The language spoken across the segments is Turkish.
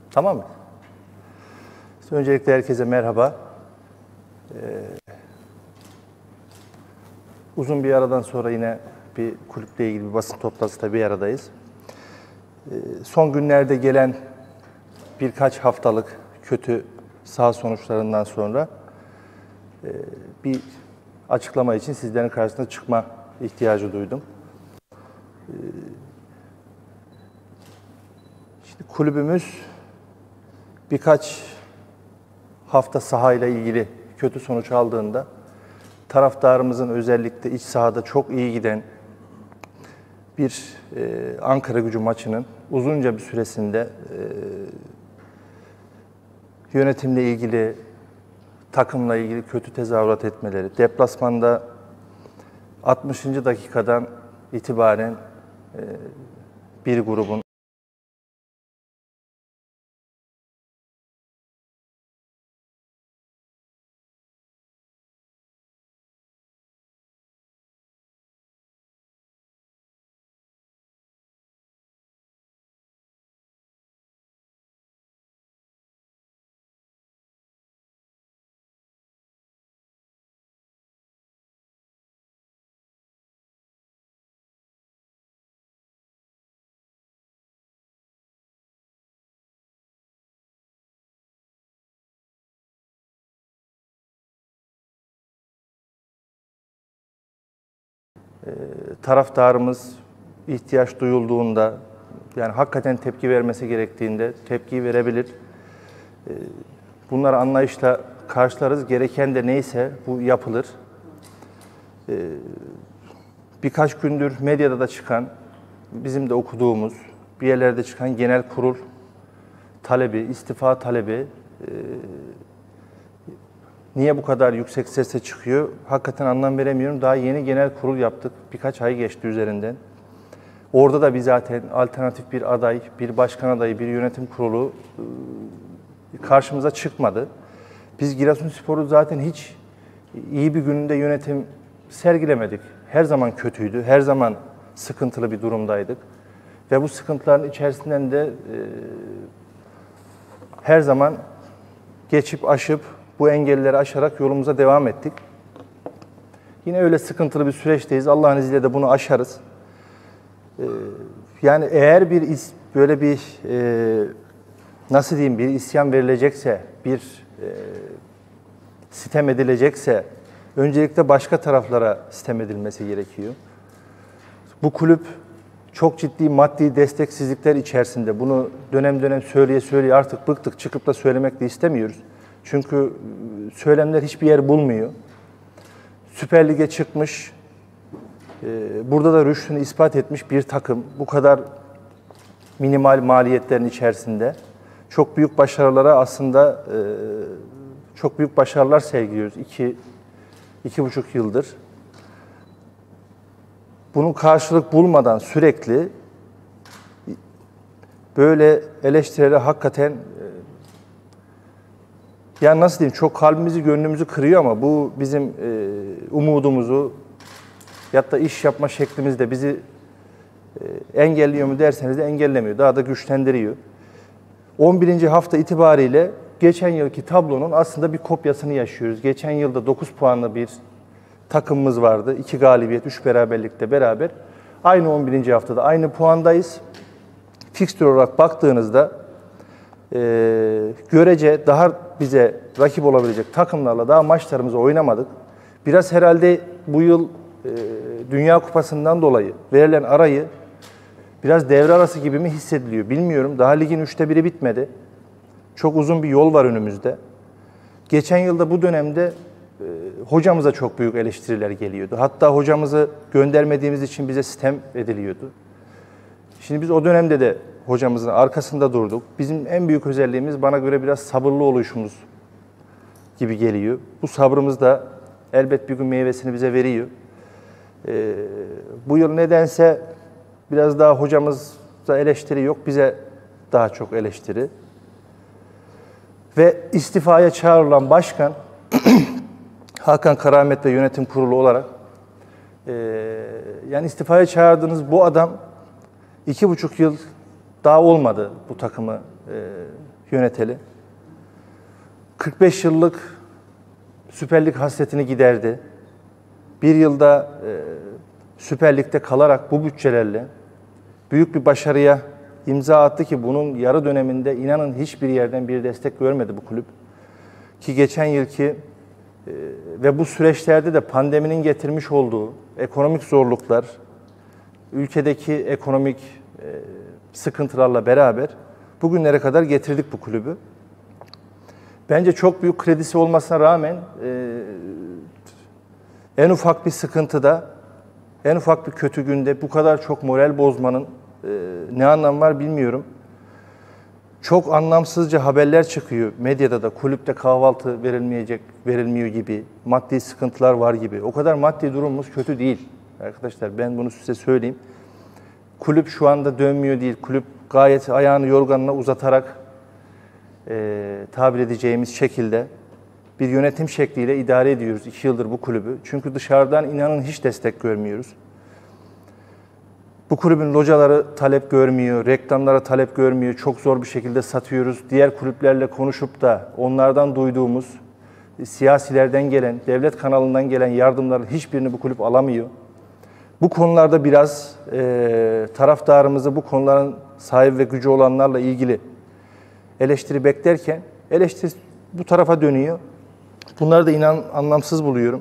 Tamam mı? Öncelikle herkese merhaba. Uzun bir aradan sonra yine bir kulüple ilgili bir basın toplantısında bir aradayız. Son günlerde gelen birkaç haftalık kötü saha sonuçlarından sonra bir açıklama için sizlerin karşısına çıkma ihtiyacı duydum. Şimdi kulübümüz birkaç hafta sahayla ilgili kötü sonuç aldığında taraftarımızın özellikle iç sahada çok iyi giden bir Ankaragücü maçının uzunca bir süresinde yönetimle ilgili, takımla ilgili kötü tezahürat etmeleri, deplasmanda 60. dakikadan itibaren bir grubun taraftarımız ihtiyaç duyulduğunda, yani hakikaten tepki vermesi gerektiğinde tepki verebilir. Bunları anlayışla karşılarız. Gereken de neyse bu yapılır. Birkaç gündür medyada da çıkan, bizim de okuduğumuz, bir yerlerde çıkan genel kurul talebi, istifa talebi niye bu kadar yüksek sesle çıkıyor? Hakikaten anlam veremiyorum. Daha yeni genel kurul yaptık. Birkaç ay geçti üzerinden. Orada da zaten alternatif bir aday, bir başkan adayı, bir yönetim kurulu karşımıza çıkmadı. Biz Giresunspor'u zaten hiç iyi bir gününde yönetim sergilemedik. Her zaman kötüydü, her zaman sıkıntılı bir durumdaydık. Ve bu sıkıntıların içerisinden de her zaman geçip aşıp, bu engelleri aşarak yolumuza devam ettik. Yine öyle sıkıntılı bir süreçteyiz. Allah'ın izniyle de bunu aşarız. Yani eğer böyle bir nasıl diyeyim, bir isyan verilecekse, bir sitem edilecekse öncelikle başka taraflara sitem edilmesi gerekiyor. Bu kulüp çok ciddi maddi desteksizlikler içerisinde. Bunu dönem dönem söyleye artık bıktık, çıkıp da söylemek de istemiyoruz. Çünkü söylemler hiçbir yer bulmuyor. Süper Lig'e çıkmış, burada da rüştünü ispat etmiş bir takım. Bu kadar minimal maliyetlerin içerisinde çok büyük başarılara aslında çok büyük başarılar sergiliyoruz 2,5 yıldır. Bunun karşılık bulmadan sürekli böyle eleştirileri hakikaten yani nasıl diyeyim, çok kalbimizi, gönlümüzü kırıyor ama bu bizim umudumuzu ya da iş yapma şeklimizde bizi engelliyor mu derseniz de engellemiyor. Daha da güçlendiriyor. 11. hafta itibariyle geçen yılki tablonun aslında bir kopyasını yaşıyoruz. Geçen yılda 9 puanlı bir takımımız vardı. 2 galibiyet, 3 beraberlikle beraber. Aynı 11. haftada aynı puandayız. Fikstür olarak baktığınızda görece daha bize rakip olabilecek takımlarla daha maçlarımızı oynamadık. Biraz herhalde bu yıl Dünya Kupası'ndan dolayı verilen arayı biraz devre arası gibi mi hissediliyor bilmiyorum. Daha ligin 1/3'ü bitmedi. Çok uzun bir yol var önümüzde. Geçen yılda bu dönemde hocamıza çok büyük eleştiriler geliyordu. Hatta hocamızı göndermediğimiz için bize sitem ediliyordu. Şimdi biz o dönemde de hocamızın arkasında durduk. Bizim en büyük özelliğimiz bana göre biraz sabırlı oluşumuz gibi geliyor. Bu sabrımız da elbet bir gün meyvesini bize veriyor. Bu yıl nedense biraz daha hocamızda eleştiri yok, bize daha çok eleştiri. Ve istifaya çağrılan başkan Hakan Karamet ve yönetim kurulu olarak yani istifaya çağırdığınız bu adam 2,5 yıl daha olmadı bu takımı yöneteli. 45 yıllık Süper Lig hasretini giderdi. Bir yılda Süper Lig'de kalarak bu bütçelerle büyük bir başarıya imza attı ki bunun yarı döneminde inanın hiçbir yerden bir destek görmedi bu kulüp. Ki geçen yılki ve bu süreçlerde de pandeminin getirmiş olduğu ekonomik zorluklar, ülkedeki ekonomik sıkıntılarla beraber bugünlere kadar getirdik bu kulübü. Bence çok büyük kredisi olmasına rağmen en ufak bir sıkıntıda, en ufak bir kötü günde bu kadar çok moral bozmanın ne anlamı var bilmiyorum. Çok anlamsızca haberler çıkıyor medyada da, kulüpte kahvaltı verilmiyor gibi, maddi sıkıntılar var gibi. O kadar maddi durumumuz kötü değil arkadaşlar, ben bunu size söyleyeyim. Kulüp şu anda dönmüyor değil, kulüp gayet ayağını yorganına uzatarak tabir edeceğimiz şekilde bir yönetim şekliyle idare ediyoruz 2 yıldır bu kulübü. Çünkü dışarıdan inanın hiç destek görmüyoruz. Bu kulübün locaları talep görmüyor, reklamlara talep görmüyor, çok zor bir şekilde satıyoruz. Diğer kulüplerle konuşup da onlardan duyduğumuz siyasilerden gelen, devlet kanalından gelen yardımların hiçbirini bu kulüp alamıyor. Bu konularda biraz taraftarımızı bu konuların sahibi ve gücü olanlarla ilgili eleştiri beklerken eleştiri bu tarafa dönüyor. Bunları da inan anlamsız buluyorum.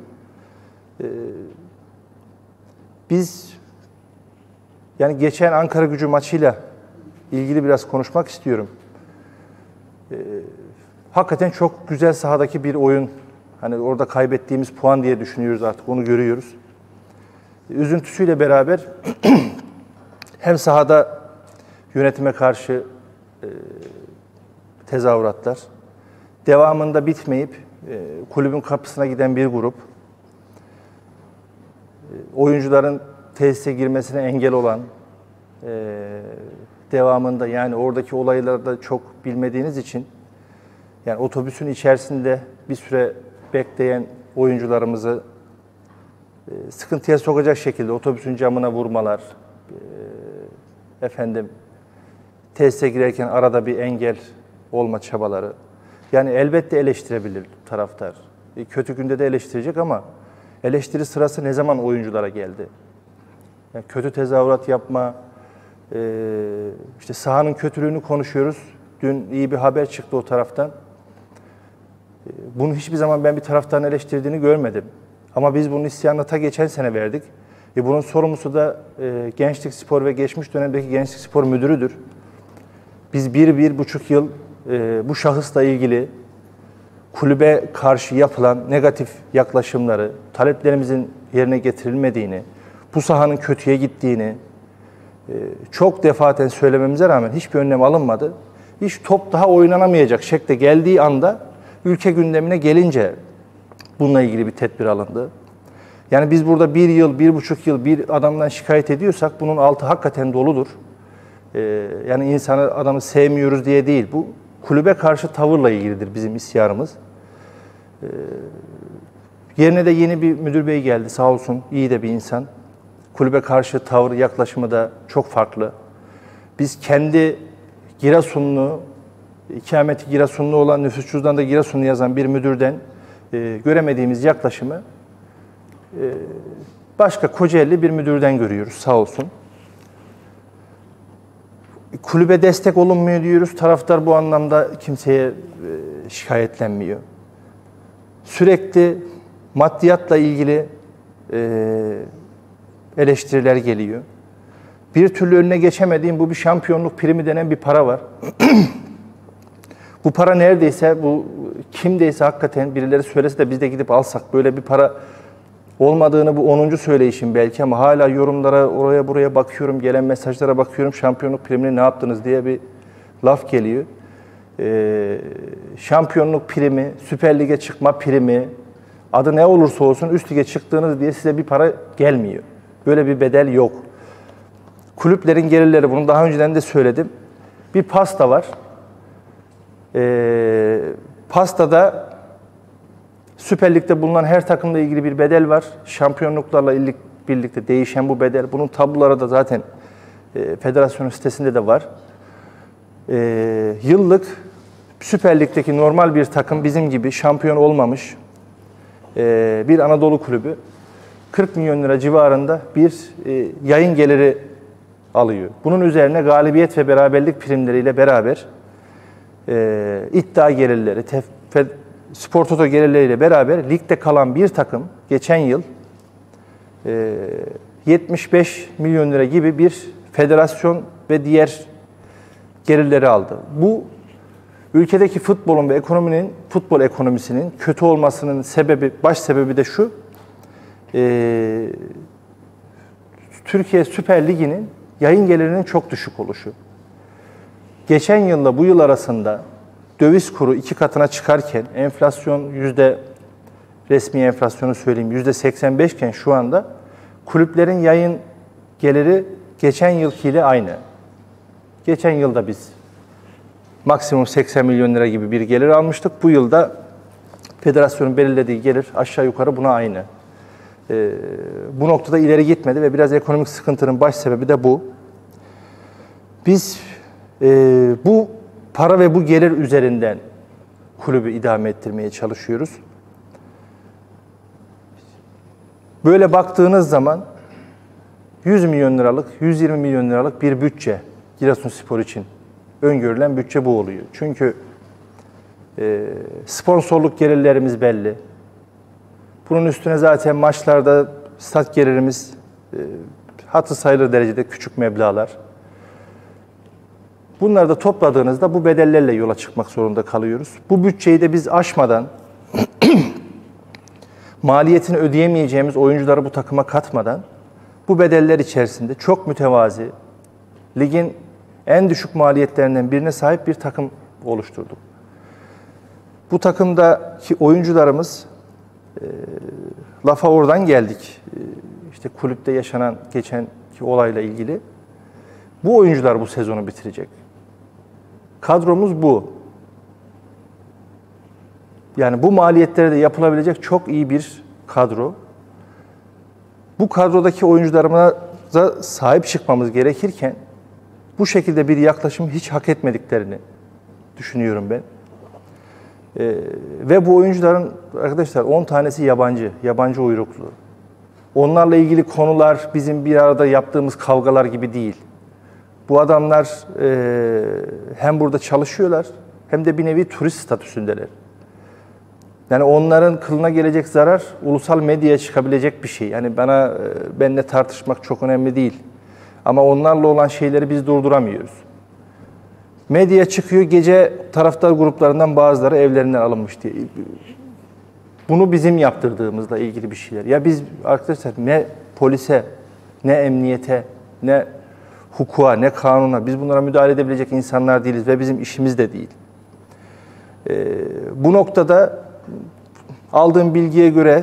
Biz yani geçen Ankaragücü maçıyla ilgili biraz konuşmak istiyorum. Hakikaten çok güzel sahadaki bir oyun. Hani orada kaybettiğimiz puan diye düşünüyoruz artık, onu görüyoruz. Üzüntüsüyle beraber hem sahada yönetime karşı tezahüratlar, devamında bitmeyip kulübün kapısına giden bir grup, oyuncuların tesise girmesine engel olan, devamında yani oradaki olayları da çok bilmediğiniz için yani otobüsün içerisinde bir süre bekleyen oyuncularımızı sıkıntıya sokacak şekilde otobüsün camına vurmalar, tesise girerken arada bir engel olma çabaları. Yani elbette eleştirebilir taraftar. Kötü günde de eleştirecek ama eleştiri sırası ne zaman oyunculara geldi? Yani kötü tezahürat yapma, işte sahanın kötülüğünü konuşuyoruz. Dün iyi bir haber çıktı o taraftan. Bunu hiçbir zaman ben bir taraftarın eleştirdiğini görmedim. Ama biz bunun isyanını ta geçen sene verdik. Bunun sorumlusu da Gençlik Spor ve geçmiş dönemdeki Gençlik Spor Müdürüdür. Biz 1,5 yıl bu şahısla ilgili kulübe karşı yapılan negatif yaklaşımları, taleplerimizin yerine getirilmediğini, bu sahanın kötüye gittiğini çok defaten söylememize rağmen hiçbir önlem alınmadı. Hiç top daha oynanamayacak şekilde geldiği anda ülke gündemine gelince bununla ilgili bir tedbir alındı. Yani biz burada 1 yıl, 1,5 yıl bir adamdan şikayet ediyorsak bunun altı hakikaten doludur. Yani adamı sevmiyoruz diye değil. Bu kulübe karşı tavırla ilgilidir bizim isyanımız. Yerine de yeni bir müdür bey geldi sağ olsun. İyi de bir insan. Kulübe karşı tavır, yaklaşımı da çok farklı. Biz kendi Giresunlu, ikameti Giresunlu olan, nüfus cüzdanında Giresunlu yazan bir müdürden göremediğimiz yaklaşımı başka Kocaeli bir müdürden görüyoruz sağ olsun. Kulübe destek olunmuyor diyoruz. Taraftar bu anlamda kimseye şikayetlenmiyor. Sürekli maddiyatla ilgili eleştiriler geliyor. Bir türlü önüne geçemediğim bu bir şampiyonluk primi denen bir para var. Bu para neredeyse, bu kimdeyse hakikaten birileri söylese de biz de gidip alsak, böyle bir para olmadığını bu 10. söyleyişim belki ama hala yorumlara oraya buraya bakıyorum, gelen mesajlara bakıyorum, şampiyonluk primini ne yaptınız diye bir laf geliyor. Şampiyonluk primi, Süper Lig'e çıkma primi, adı ne olursa olsun üst lige çıktığınız diye size bir para gelmiyor. Böyle bir bedel yok. Kulüplerin gelirleri, bunu daha önceden de söyledim. Bir pasta var. Pastada Süper Lig'de bulunan her takımla ilgili bir bedel var. Şampiyonluklarla birlikte değişen bu bedel. Bunun tabloları da zaten federasyonun sitesinde de var. Yıllık Süper Lig'deki normal bir takım bizim gibi şampiyon olmamış bir Anadolu kulübü 40 milyon lira civarında bir yayın geliri alıyor. Bunun üzerine galibiyet ve beraberlik primleriyle beraber iddia gelirleri, Spor Toto gelirleriyle beraber ligde kalan bir takım geçen yıl 75 milyon lira gibi bir federasyon ve diğer gelirleri aldı. Bu ülkedeki futbolun ve futbol ekonomisinin kötü olmasının baş sebebi de şu. Türkiye Süper Ligi'nin yayın gelirinin çok düşük oluşu. Geçen yılla bu yıl arasında döviz kuru 2 katına çıkarken enflasyon resmi enflasyonu söyleyeyim %85 iken şu anda kulüplerin yayın geliri geçen yılkiyle aynı. Geçen yılda biz maksimum 80 milyon lira gibi bir gelir almıştık. Bu yılda federasyonun belirlediği gelir aşağı yukarı buna aynı. Bu noktada ileri gitmedi ve biraz ekonomik sıkıntının baş sebebi de bu. Biz bu para ve bu gelir üzerinden kulübü idame ettirmeye çalışıyoruz. Böyle baktığınız zaman 100 milyon liralık, 120 milyon liralık bir bütçe Giresunspor için öngörülen bütçe bu oluyor. Çünkü sponsorluk gelirlerimiz belli. Bunun üstüne zaten maçlarda stat gelirimiz hatırı sayılır derecede küçük meblağlar. Bunları da topladığınızda bu bedellerle yola çıkmak zorunda kalıyoruz. Bu bütçeyi de biz aşmadan, maliyetini ödeyemeyeceğimiz oyuncuları bu takıma katmadan, bu bedeller içerisinde çok mütevazi, ligin en düşük maliyetlerinden birine sahip bir takım oluşturduk. Bu takımdaki oyuncularımız, lafa oradan geldik, işte kulüpte yaşanan geçenki olayla ilgili. Bu oyuncular bu sezonu bitirecek. Kadromuz bu. Yani bu maliyetlere de yapılabilecek çok iyi bir kadro. Bu kadrodaki oyuncularımıza sahip çıkmamız gerekirken bu şekilde bir yaklaşımı hiç hak etmediklerini düşünüyorum ben. Ve bu oyuncuların arkadaşlar 10 tanesi yabancı uyruklu. Onlarla ilgili konular bizim bir arada yaptığımız kavgalar gibi değil. Bu adamlar hem burada çalışıyorlar hem de bir nevi turist statüsündeler. Yani onların kılına gelecek zarar ulusal medyaya çıkabilecek bir şey. Yani benimle tartışmak çok önemli değil. Ama onlarla olan şeyleri biz durduramıyoruz. Medyaya çıkıyor, gece taraftar gruplarından bazıları evlerinden alınmış diye. Bunu bizim yaptırdığımızla ilgili bir şeyler. Ya biz arkadaşlar ne polise, ne emniyete, ne hukuka, ne kanuna, biz bunlara müdahale edebilecek insanlar değiliz ve bizim işimiz de değil. Bu noktada aldığım bilgiye göre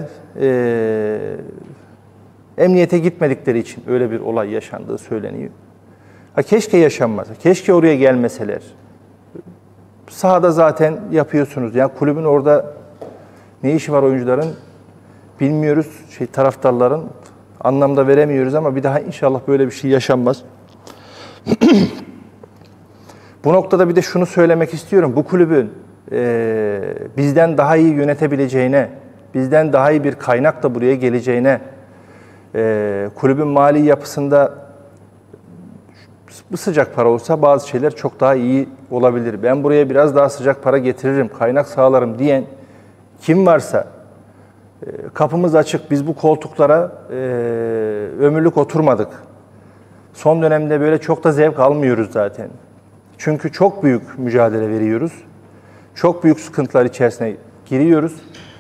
emniyete gitmedikleri için öyle bir olay yaşandığı söyleniyor. Keşke yaşanmasa, keşke oraya gelmeseler. Sahada zaten yapıyorsunuz. Yani kulübün orada ne işi var oyuncuların bilmiyoruz. Taraftarların anlamda veremiyoruz ama bir daha inşallah böyle bir şey yaşanmaz. Bu noktada bir de şunu söylemek istiyorum. Bu kulübün bizden daha iyi yönetebileceğine, bizden daha iyi bir kaynakla buraya geleceğine, kulübün mali yapısında bu sıcak para olsa bazı şeyler çok daha iyi olabilir. Ben buraya biraz daha sıcak para getiririm, kaynak sağlarım diyen kim varsa kapımız açık. Biz bu koltuklara ömürlük oturmadık. Son dönemde böyle çok da zevk almıyoruz zaten. Çünkü çok büyük mücadele veriyoruz. Çok büyük sıkıntılar içerisine giriyoruz.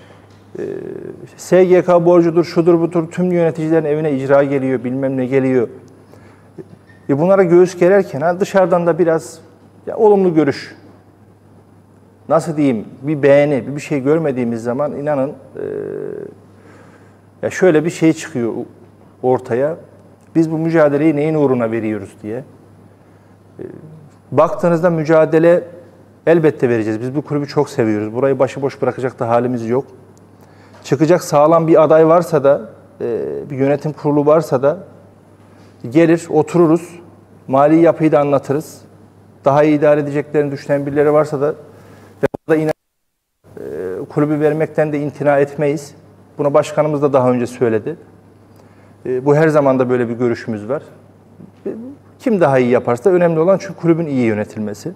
SGK borcudur, şudur budur, tüm yöneticilerin evine icra geliyor, bilmem ne geliyor. Bunlara göğüs gererken dışarıdan da biraz olumlu görüş, nasıl diyeyim, bir beğeni, bir şey görmediğimiz zaman inanın şöyle bir şey çıkıyor ortaya. Biz bu mücadeleyi neyin uğruna veriyoruz diye. Baktığınızda mücadele elbette vereceğiz. Biz bu kulübü çok seviyoruz. Burayı başıboş bırakacak da halimiz yok. Çıkacak sağlam bir aday varsa da, bir yönetim kurulu varsa da gelir, otururuz. Mali yapıyı da anlatırız. Daha iyi idare edeceklerini düşünen birileri varsa da Ve burada inan kulübü vermekten de imtina etmeyiz. Bunu başkanımız da daha önce söyledi. Bu her zaman da böyle bir görüşümüz var. Kim daha iyi yaparsa önemli olan şu kulübün iyi yönetilmesi.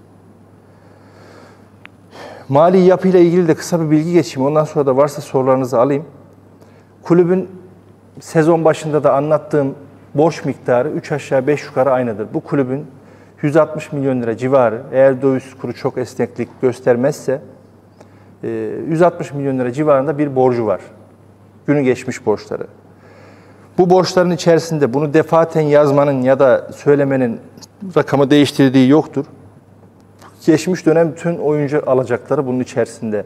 Mali yapıyla ilgili de kısa bir bilgi geçeyim. Ondan sonra da varsa sorularınızı alayım. Kulübün sezon başında da anlattığım borç miktarı 3 aşağı 5 yukarı aynıdır. Bu kulübün 160 milyon lira civarı, eğer döviz kuru çok esneklik göstermezse 160 milyon lira civarında bir borcu var. Günü geçmiş borçları. Bu borçların içerisinde bunu defaten yazmanın ya da söylemenin rakamı değiştirdiği yoktur. Geçmiş dönem bütün oyuncu alacakları bunun içerisinde.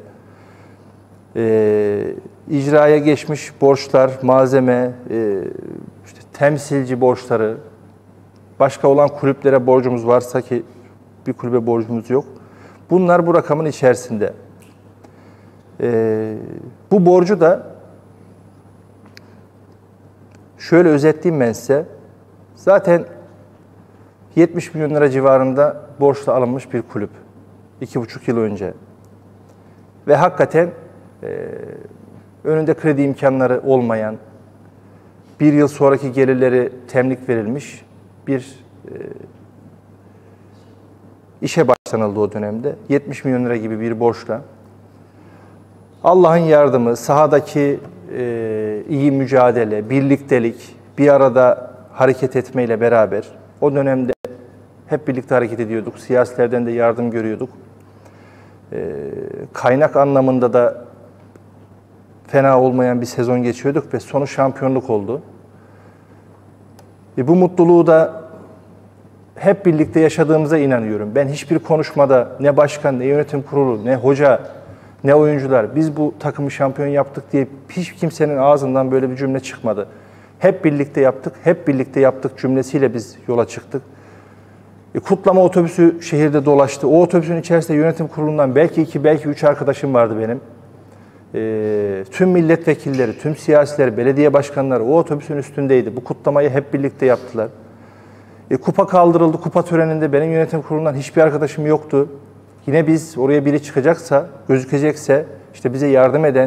İcraya geçmiş borçlar, malzeme, işte temsilci borçları, başka olan kulüplere borcumuz varsa ki bir kulübe borcumuz yok. Bunlar bu rakamın içerisinde. Bu borcu da şöyle özetleyeyim ben size. Zaten 70 milyon lira civarında borçla alınmış bir kulüp. 2,5 yıl önce. Ve hakikaten önünde kredi imkanları olmayan, bir yıl sonraki gelirleri temlik verilmiş bir işe başlanıldı o dönemde. 70 milyon lira gibi bir borçla. Allah'ın yardımı, sahadaki iyi mücadele, birliktelik, bir arada hareket etmeyle beraber o dönemde hep birlikte hareket ediyorduk. Siyasilerden de yardım görüyorduk. Kaynak anlamında da fena olmayan bir sezon geçiyorduk ve sonu şampiyonluk oldu. Bu mutluluğu da hep birlikte yaşadığımıza inanıyorum. Ben hiçbir konuşmada ne başkan, ne yönetim kurulu, ne hoca, ne oyuncular biz bu takımı şampiyon yaptık diye hiç kimsenin ağzından böyle bir cümle çıkmadı. Hep birlikte yaptık, hep birlikte yaptık cümlesiyle biz yola çıktık. Kutlama otobüsü şehirde dolaştı. O otobüsün içerisinde yönetim kurulundan belki 2, belki 3 arkadaşım vardı benim. Tüm milletvekilleri, tüm siyasiler, belediye başkanları o otobüsün üstündeydi. Bu kutlamayı hep birlikte yaptılar. Kupa kaldırıldı. Kupa töreninde benim yönetim kurulundan hiçbir arkadaşım yoktu. Yine biz oraya biri çıkacaksa, gözükecekse işte bize yardım eden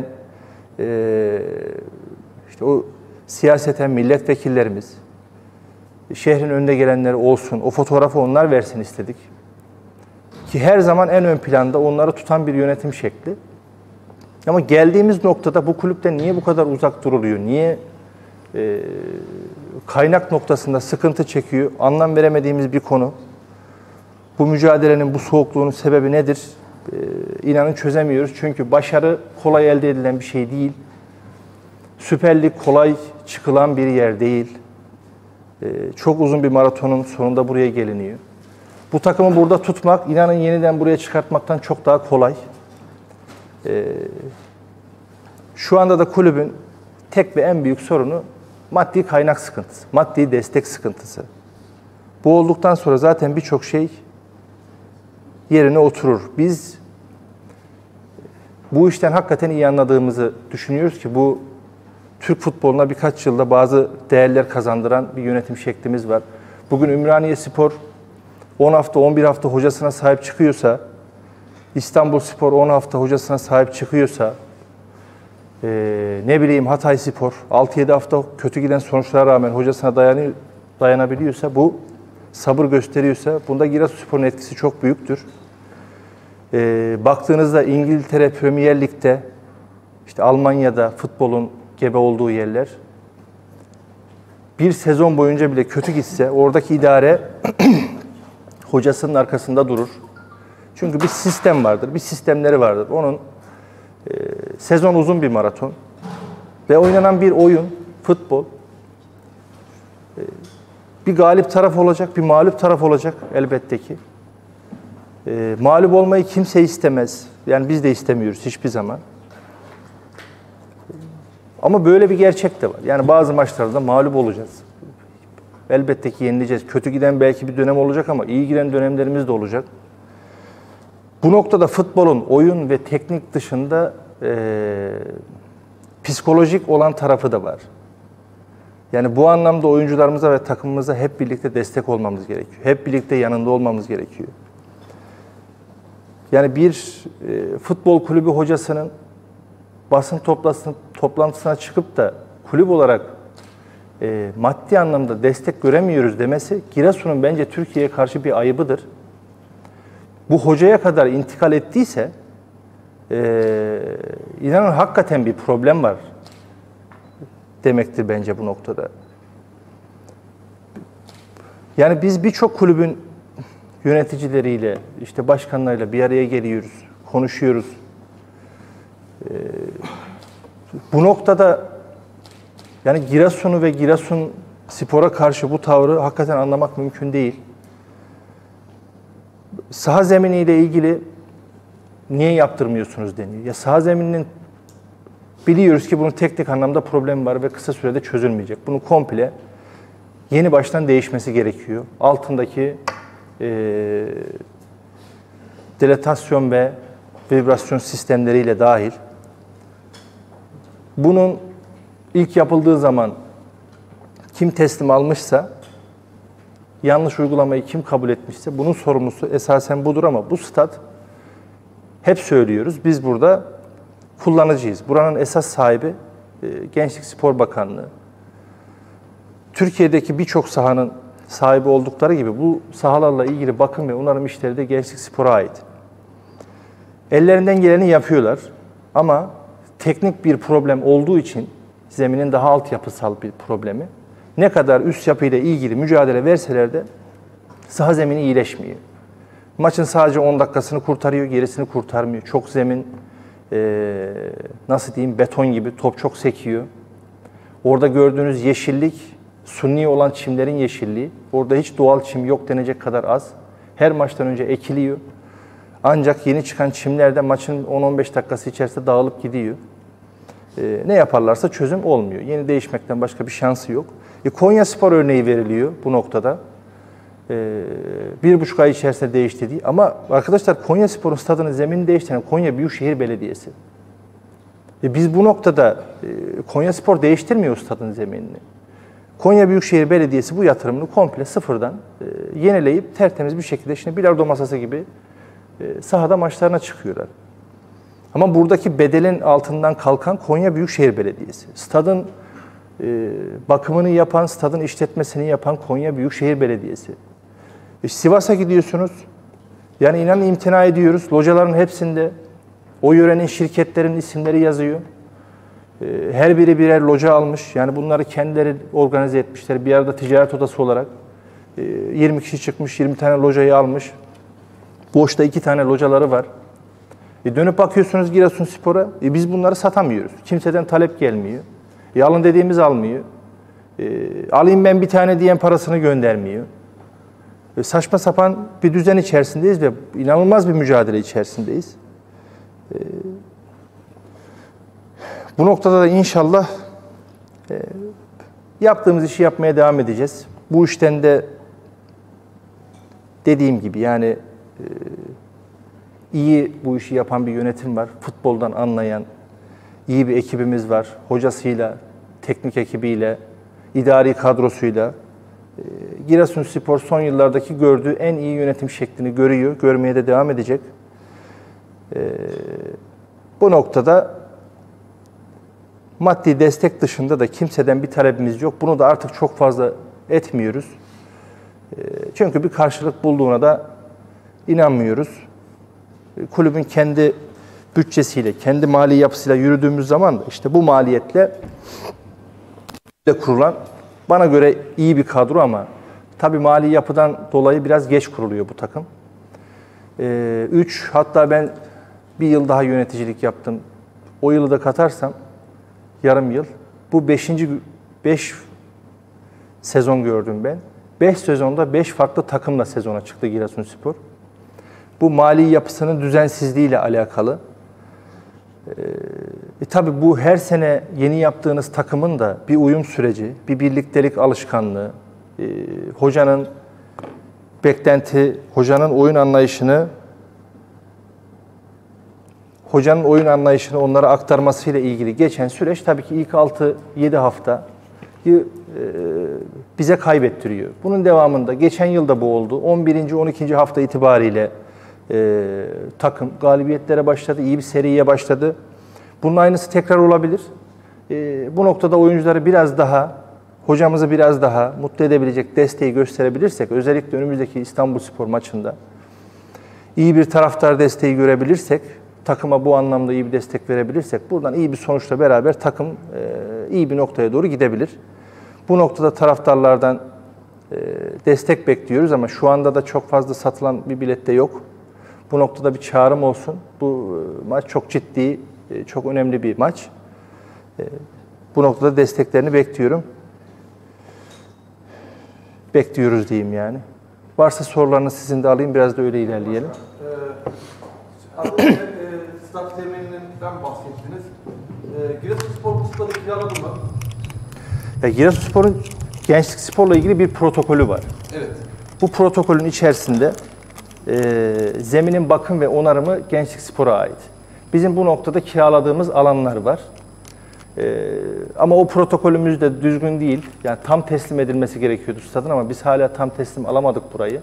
işte o siyaseten milletvekillerimiz, şehrin önde gelenleri olsun, o fotoğrafı onlar versin istedik. Ki her zaman en ön planda onları tutan bir yönetim şekli. Ama geldiğimiz noktada bu kulüpten niye bu kadar uzak duruluyor, niye kaynak noktasında sıkıntı çekiyor, anlam veremediğimiz bir konu. Bu mücadelenin, bu soğukluğunun sebebi nedir? İnanın çözemiyoruz. Çünkü başarı kolay elde edilen bir şey değil. Süper Lig kolay çıkılan bir yer değil. Çok uzun bir maratonun sonunda buraya geliniyor. Bu takımı burada tutmak, inanın yeniden buraya çıkartmaktan çok daha kolay. Şu anda da kulübün tek ve en büyük sorunu maddi kaynak sıkıntısı, maddi destek sıkıntısı. Bu olduktan sonra zaten birçok şey yerine oturur. Biz bu işten hakikaten iyi anladığımızı düşünüyoruz ki bu Türk futboluna birkaç yılda bazı değerler kazandıran bir yönetim şeklimiz var. Bugün Ümraniyespor 10 hafta, 11 hafta hocasına sahip çıkıyorsa, İstanbulspor 10 hafta hocasına sahip çıkıyorsa, ne bileyim Hatayspor 6-7 hafta kötü giden sonuçlara rağmen hocasına dayanabiliyorsa, bu sabır gösteriyorsa, bunda Giresunspor'un etkisi çok büyüktür. Baktığınızda İngiltere Premier Lig'de, işte Almanya'da futbolun gebe olduğu yerler, bir sezon boyunca bile kötü gitse oradaki idare hocasının arkasında durur. Çünkü bir sistem vardır, bir sistemleri vardır. Onun sezon uzun bir maraton ve oynanan bir oyun, futbol. Bir galip taraf olacak, bir mağlup taraf olacak elbette ki. Mağlup olmayı kimse istemez. Yani biz de istemiyoruz hiçbir zaman. Ama böyle bir gerçek de var. Yani bazı maçlarda mağlup olacağız. Elbette ki yenileceğiz. Kötü giden belki bir dönem olacak ama iyi giden dönemlerimiz de olacak. Bu noktada futbolun oyun ve teknik dışında psikolojik olan tarafı da var. Yani bu anlamda oyuncularımıza ve takımımıza hep birlikte destek olmamız gerekiyor. Hep birlikte yanında olmamız gerekiyor. Yani bir futbol kulübü hocasının basın toplantısına çıkıp da kulüp olarak maddi anlamda destek göremiyoruz demesi Giresun'un bence Türkiye'ye karşı bir ayıbıdır. Bu hocaya kadar intikal ettiyse inanın hakikaten bir problem var demektir bence bu noktada. Yani biz birçok kulübün yöneticileriyle, işte başkanlarıyla bir araya geliyoruz, konuşuyoruz. Bu noktada yani Giresun'u ve Giresunspor'a karşı bu tavrı hakikaten anlamak mümkün değil. Saha zeminiyle ilgili niye yaptırmıyorsunuz deniyor. Ya saha zemininin biliyoruz ki bunun teknik anlamda problemi var ve kısa sürede çözülmeyecek. Bunun komple yeni baştan değişmesi gerekiyor. Altındaki dilatasyon ve vibrasyon sistemleriyle dahil. Bunun ilk yapıldığı zaman kim teslim almışsa, yanlış uygulamayı kim kabul etmişse bunun sorumlusu esasen budur ama bu stat hep söylüyoruz. Biz burada kullanıcıyız. Buranın esas sahibi Gençlik Spor Bakanlığı. Türkiye'deki birçok sahanın sahibi oldukları gibi bu sahalarla ilgili bakım ve onarım işleri de Gençlik Spor'a ait. Ellerinden geleni yapıyorlar ama teknik bir problem olduğu için zeminin daha altyapısal bir problemi. Ne kadar üst yapıyla ilgili mücadele verseler de saha zemini iyileşmiyor. Maçın sadece 10 dakikasını kurtarıyor, gerisini kurtarmıyor. Çok zemin, nasıl diyeyim, beton gibi, top çok sekiyor. Orada gördüğünüz yeşillik, suni olan çimlerin yeşilliği. Orada hiç doğal çim yok denecek kadar az. Her maçtan önce ekiliyor. Ancak yeni çıkan çimler de maçın 10-15 dakikası içerisinde dağılıp gidiyor. Ne yaparlarsa çözüm olmuyor. Yeni değişmekten başka bir şansı yok. Konyaspor örneği veriliyor bu noktada. 1,5 ay içerisinde değişti diye. Ama arkadaşlar Konyaspor'un stadının zeminini değiştiren Konya Büyükşehir Belediyesi. Biz bu noktada Konyaspor değiştirmiyor stadın zeminini. Konya Büyükşehir Belediyesi bu yatırımını komple sıfırdan yenileyip tertemiz bir şekilde şimdi bilardo masası gibi sahada maçlarına çıkıyorlar. Ama buradaki bedelin altından kalkan Konya Büyükşehir Belediyesi. Stadın bakımını yapan, stadın işletmesini yapan Konya Büyükşehir Belediyesi. Sivas'a gidiyorsunuz. Yani inanın imtina ediyoruz. Locaların hepsinde o yörenin şirketlerin isimleri yazıyor. Her biri birer loca almış. Yani bunları kendileri organize etmişler. Bir arada ticaret odası olarak 20 kişi çıkmış, 20 tane locayı almış. Boşta 2 tane locaları var. Dönüp bakıyorsunuz Giresunspor'a, biz bunları satamıyoruz. Kimseden talep gelmiyor. Alın dediğimiz almıyor. Alayım ben bir tane diyen parasını göndermiyor. Saçma sapan bir düzen içerisindeyiz ve inanılmaz bir mücadele içerisindeyiz. Bu noktada da inşallah yaptığımız işi yapmaya devam edeceğiz. Bu işten de dediğim gibi yani iyi bu işi yapan bir yönetim var. Futboldan anlayan iyi bir ekibimiz var. Hocasıyla, teknik ekibiyle, idari kadrosuyla. Giresunspor son yıllardaki gördüğü en iyi yönetim şeklini görüyor. Görmeye de devam edecek. Bu noktada maddi destek dışında da kimseden bir talebimiz yok. Bunu da artık çok fazla etmiyoruz. Çünkü bir karşılık bulduğuna da inanmıyoruz. Kulübün kendi bütçesiyle, kendi mali yapısıyla yürüdüğümüz zaman da işte bu maliyetle kurulan bana göre iyi bir kadro ama tabii mali yapıdan dolayı biraz geç kuruluyor bu takım. 3 hatta ben bir yıl daha yöneticilik yaptım. O yılı da katarsam yarım yıl. Bu 5 sezon gördüm ben. 5 sezonda 5 farklı takımla sezona çıktı Giresunspor. Bu mali yapısının düzensizliğiyle alakalı. Tabii bu her sene yeni yaptığınız takımın da bir uyum süreci, bir birliktelik alışkanlığı, hocanın beklenti, hocanın oyun anlayışını onlara aktarmasıyla ilgili geçen süreç tabii ki ilk 6-7 haftayı bize kaybettiriyor. Bunun devamında geçen yıl da bu oldu. 11. 12. hafta itibariyle Takım galibiyetlere başladı, iyi bir seriye başladı. Bunun aynısı tekrar olabilir. Bu noktada oyuncuları biraz daha, hocamızı biraz daha mutlu edebilecek desteği gösterebilirsek, özellikle önümüzdeki İstanbulspor maçında iyi bir taraftar desteği görebilirsek, takıma bu anlamda iyi bir destek verebilirsek, buradan iyi bir sonuçla beraber takım iyi bir noktaya doğru gidebilir. Bu noktada taraftarlardan destek bekliyoruz ama şu anda da çok fazla satılan bir bilet de yok. Bu noktada bir çağrım olsun. Bu maç çok ciddi, çok önemli bir maç. Bu noktada desteklerini bekliyorum. Bekliyoruz diyeyim yani. Varsa sorularını sizin de alayım, biraz da öyle ilerleyelim. Az önce stat temelinden bahsettiniz. Giresunspor bu stadı kiraladı mı? Giresunspor'un gençlik sporla ilgili bir protokolü var. Evet. Bu protokolün içerisinde zeminin bakım ve onarımı gençlik spora ait. Bizim bu noktada kiraladığımız alanlar var. Ama o protokolümüz de düzgün değil. Yani tam teslim edilmesi gerekiyordu stadın ama biz hala tam teslim alamadık burayı.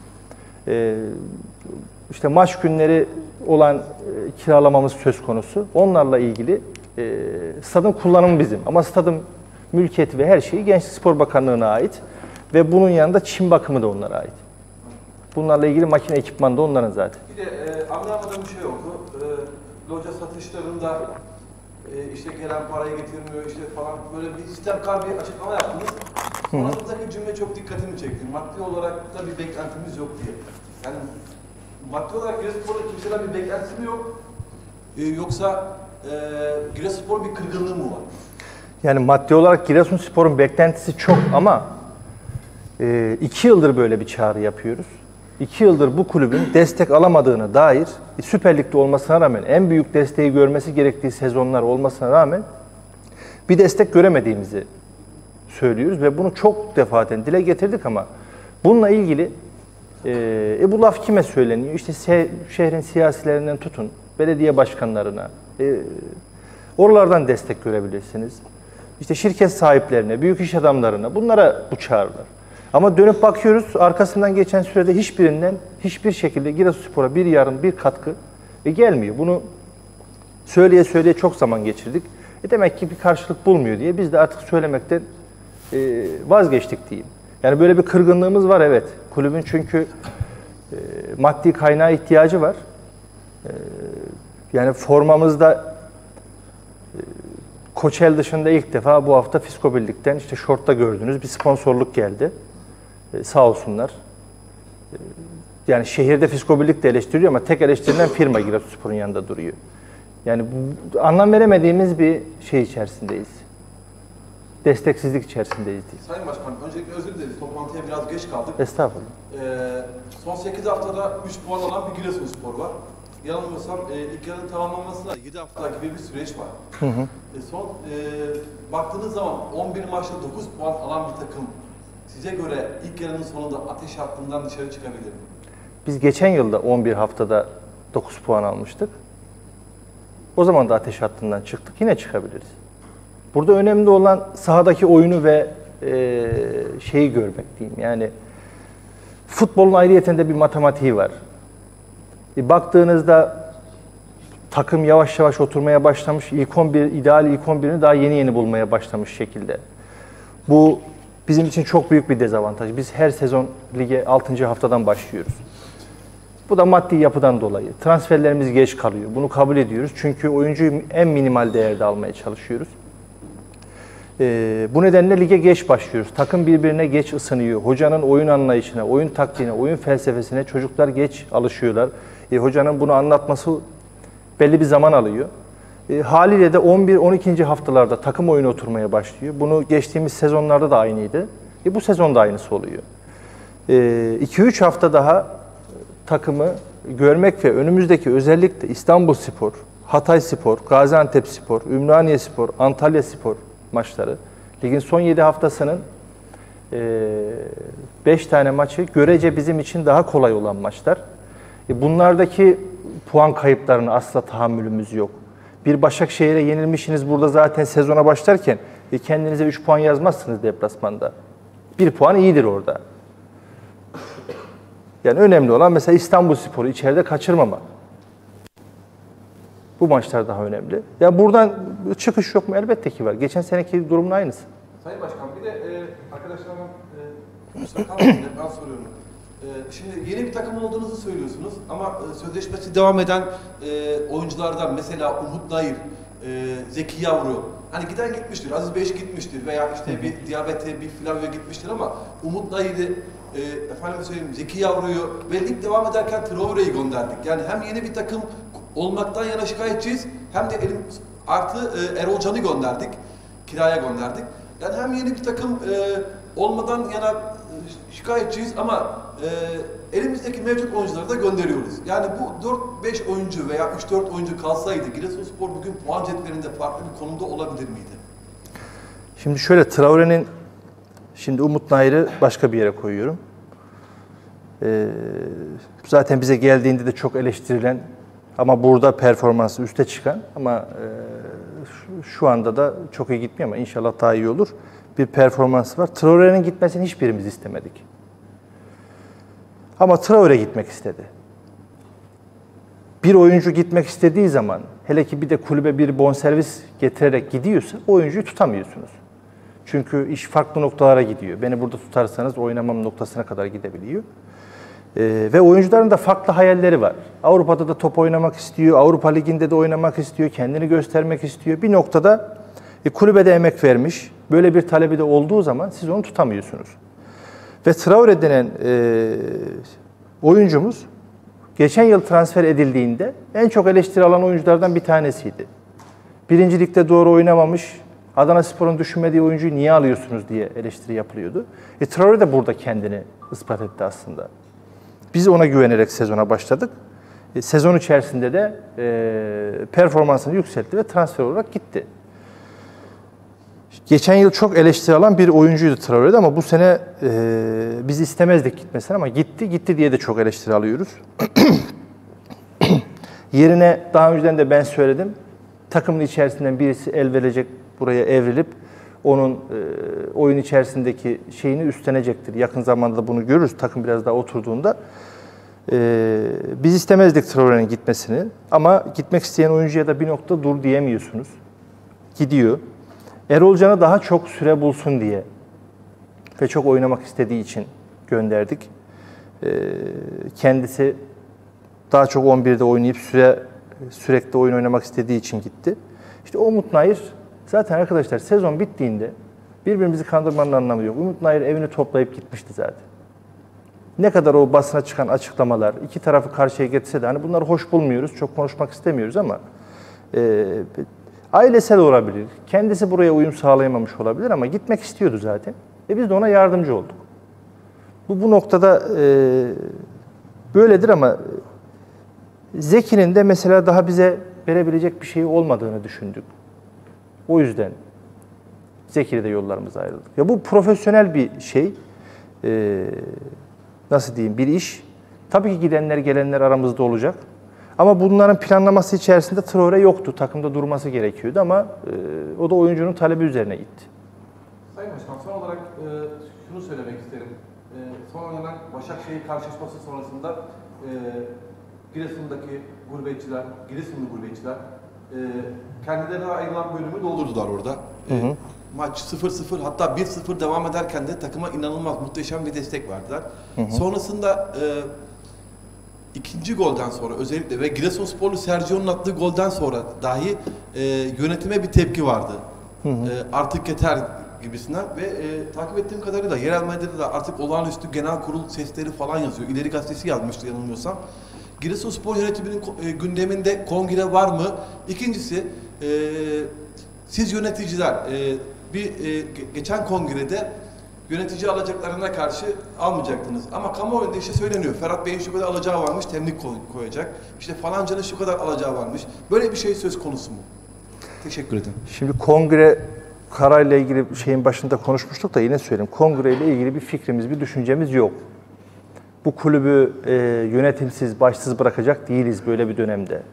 İşte maç günleri olan kiralamamız söz konusu. Onlarla ilgili stadın kullanımı bizim. Ama stadın mülkiyeti ve her şeyi Gençlik Spor Bakanlığı'na ait. Ve bunun yanında çim bakımı da onlara ait. Bunlarla ilgili makine ekipmanı da onların zaten. Bir de anlayamadığım bir şey oldu. Loca satışlarında işte gelen parayı getirmiyor işte falan böyle bir istemkar bir açıklama yaptınız. Sonrasındaki cümle çok dikkatimi çekti. Maddi olarak da bir beklentimiz yok diye. Yani maddi olarak Giresunspor'da kimseden bir beklentisi mi yok? Yoksa Giresunspor bir kırgınlığı mı var? Yani maddi olarak Giresunspor'un beklentisi çok ama 2 yıldır böyle bir çağrı yapıyoruz. 2 yıldır bu kulübün destek alamadığına dair Süper Lig'de olmasına rağmen en büyük desteği görmesi gerektiği sezonlar olmasına rağmen bir destek göremediğimizi söylüyoruz ve bunu çok defaten dile getirdik ama bununla ilgili bu laf kime söyleniyor? İşte şehrin siyasilerinden tutun, belediye başkanlarına, oralardan destek görebilirsiniz. İşte şirket sahiplerine, büyük iş adamlarına, bunlara bu çağrılar. Ama dönüp bakıyoruz, arkasından geçen sürede hiçbirinden, hiçbir şekilde Giresunspor'a bir yardım, bir katkı gelmiyor. Bunu söyleye söyleye çok zaman geçirdik. Demek ki bir karşılık bulmuyor diye biz de artık söylemekten vazgeçtik diyeyim. Yani böyle bir kırgınlığımız var, evet. Kulübün çünkü maddi kaynağa ihtiyacı var. Yani formamızda Koçel dışında ilk defa bu hafta Fisko Birlik'ten işte şortta gördüğünüz bir sponsorluk geldi. Sağ olsunlar. Yani şehirde Fisko Birlik de eleştiriyor ama tek eleştirilen firma Giresunspor'un yanında duruyor. Yani anlam veremediğimiz bir şey içerisindeyiz. Desteksizlik içerisindeyiz diye. Sayın Başkanım, öncelikle özür dileriz. Toplantıya biraz geç kaldık. Estağfurullah. Son 8 haftada 3 puan alan bir Giresunspor var. Yanılmıyorsam ilk yarının tamamlanmasında 7 hafta gibi bir süreç var. Baktığınız zaman 11 maçta 9 puan alan bir takım size göre ilk yarının sonunda ateş hattından dışarı çıkabilir mi? Biz geçen yılda 11 haftada 9 puan almıştık. O zaman da ateş hattından çıktık. Yine çıkabiliriz. Burada önemli olan sahadaki oyunu ve şeyi görmek diyeyim. Yani futbolun ayrıyeten bir matematiği var. Baktığınızda takım yavaş yavaş oturmaya başlamış. İlk 11, ideal ilk 11'ini daha yeni yeni bulmaya başlamış şekilde. Bu bizim için çok büyük bir dezavantaj. Biz her sezon lige 6. haftadan başlıyoruz. Bu da maddi yapıdan dolayı. Transferlerimiz geç kalıyor. Bunu kabul ediyoruz. Çünkü oyuncuyu en minimal değerde almaya çalışıyoruz. Bu nedenle lige geç başlıyoruz. Takım birbirine geç ısınıyor. Hocanın oyun anlayışına, oyun taktiğine, oyun felsefesine çocuklar geç alışıyorlar. Hocanın bunu anlatması belli bir zaman alıyor. Haliyle de 11-12. haftalarda takım oyunu oturmaya başlıyor. Bunu geçtiğimiz sezonlarda da aynıydı. Bu sezon da aynısı oluyor. 2-3 hafta daha takımı görmek ve önümüzdeki özellikle İstanbulspor, Hatayspor, Gaziantepspor, Ümraniyespor, Antalyaspor maçları, ligin son 7 haftasının 5 tane maçı görece bizim için daha kolay olan maçlar. Bunlardaki puan kayıplarına asla tahammülümüz yok. Bir Başakşehir'e yenilmişsiniz burada zaten sezona başlarken kendinize 3 puan yazmazsınız deplasmanda. 1 puan iyidir orada. Yani önemli olan mesela İstanbulspor'u içeride kaçırmamak. Bu maçlar daha önemli. Ya buradan çıkış yok mu? Elbette ki var. Geçen seneki durumun aynısı. Sayın Başkan, bir de arkadaşlarıma kusura kalmayın, ben soruyorum. Şimdi yeni bir takım olduğunuzu söylüyorsunuz ama sözleşmesi devam eden oyunculardan mesela Umut Nayır, Zeki Yavru, hani giden gitmiştir, Aziz Beş gitmiştir veya işte bir Diyabete, bir Flavio gitmiştir ama Umut Nayır'ı, efendim söyleyeyim Zeki Yavru'yu ve lig devam ederken Traore'yi gönderdik. Yani hem yeni bir takım olmaktan yana şikayetçiyiz hem de artı Erol Can'ı gönderdik, kiraya gönderdik. Yani hem yeni bir takım olmadan yana şikayetçiyiz ama elimizdeki mevcut oyuncuları da gönderiyoruz. Yani bu 4-5 oyuncu veya 3-4 oyuncu kalsaydı Giresunspor bugün puan cetvelinde farklı bir konumda olabilir miydi? Şimdi şöyle, Traore'nin, şimdi Umut Nayır'ı başka bir yere koyuyorum. Zaten bize geldiğinde de çok eleştirilen ama burada performansı üste çıkan ama şu anda da çok iyi gitmiyor ama inşallah daha iyi olur. Bir performansı var. Traore'nin gitmesini hiçbirimiz istemedik. Ama Traore gitmek istedi. Bir oyuncu gitmek istediği zaman, hele ki bir de kulübe bir bonservis getirerek gidiyorsa o oyuncuyu tutamıyorsunuz. Çünkü iş farklı noktalara gidiyor. Beni burada tutarsanız oynamam noktasına kadar gidebiliyor. Ve oyuncuların da farklı hayalleri var. Avrupa'da da top oynamak istiyor, Avrupa Ligi'nde de oynamak istiyor, kendini göstermek istiyor. Bir noktada kulübede emek vermiş, böyle bir talebi de olduğu zaman siz onu tutamıyorsunuz. Ve Traore denen oyuncumuz geçen yıl transfer edildiğinde en çok eleştiri alan oyunculardan bir tanesiydi. Birinci Lig'de doğru oynamamış, Adanaspor'un düşünmediği oyuncuyu niye alıyorsunuz diye eleştiri yapılıyordu. Traore de burada kendini ispat etti aslında. Biz ona güvenerek sezona başladık. Sezon içerisinde de performansını yükseltti ve transfer olarak gitti. Geçen yıl çok eleştiri alan bir oyuncuydu Traore'de ama bu sene biz istemezdik gitmesini ama gitti. Gitti diye de çok eleştiri alıyoruz. Yerine daha önceden de ben söyledim. Takımın içerisinden birisi el verecek, buraya evrilip onun oyun içerisindeki şeyini üstlenecektir. Yakın zamanda da bunu görürüz takım biraz daha oturduğunda. Biz istemezdik Traore'nin gitmesini ama gitmek isteyen oyuncuya da bir nokta dur diyemiyorsunuz. Gidiyor. Erol Can'ı daha çok süre bulsun diye ve çok oynamak istediği için gönderdik. Kendisi daha çok 11'de oynayıp sürekli oyun oynamak istediği için gitti. İşte Umut Nayır, zaten arkadaşlar sezon bittiğinde birbirimizi kandırmanın anlamı yok. Umut Nayır evini toplayıp gitmişti zaten. Ne kadar o basına çıkan açıklamalar, iki tarafı karşıya getirse de hani bunları hoş bulmuyoruz, çok konuşmak istemiyoruz ama ailesel olabilir, kendisi buraya uyum sağlayamamış olabilir ama gitmek istiyordu zaten. Biz de ona yardımcı olduk. Bu noktada böyledir ama Zeki'nin de mesela daha bize verebilecek bir şey olmadığını düşündük. O yüzden Zeki'yle de yollarımız ayrıldık. Ya bu profesyonel bir şey. Nasıl diyeyim, bir iş. Tabii ki gidenler gelenler aramızda olacak. Ama bunların planlaması içerisinde Traore yoktu. Takımda durması gerekiyordu ama o da oyuncunun talebi üzerine gitti. Sayın Başkan, son olarak şunu söylemek isterim. Son oynanan Başakşehir karşılaşması sonrasında Giresun'daki gurbetçiler, Giresunlu gurbetçiler kendilerine ayrılan bölümü doldurdular orada. Maç 0-0 hatta 1-0 devam ederken de takıma inanılmaz muhteşem bir destek verdiler. Sonrasında ikinci golden sonra özellikle ve Giresunsporlu Sergio'nun attığı golden sonra dahi yönetime bir tepki vardı. Artık yeter gibisinden ve takip ettiğim kadarıyla yerel medyada da artık olağanüstü genel kurul sesleri falan yazıyor. İleri Gazetesi yazmıştı yanılmıyorsam. Giresunspor yönetiminin gündeminde kongre var mı? İkincisi, siz yöneticiler geçen kongrede yönetici alacaklarına karşı almayacaktınız. Ama kamuoyunda işte söyleniyor. Ferhat Bey'in şu kadar alacağı varmış, temlik koyacak. İşte falancanın şu kadar alacağı varmış. Böyle bir şey söz konusu mu? Teşekkür ederim. Şimdi kongre kararıyla ilgili şeyin başında konuşmuştuk da yine söyleyeyim. Kongreyle ilgili bir fikrimiz, bir düşüncemiz yok. Bu kulübü yönetimsiz, başsız bırakacak değiliz böyle bir dönemde.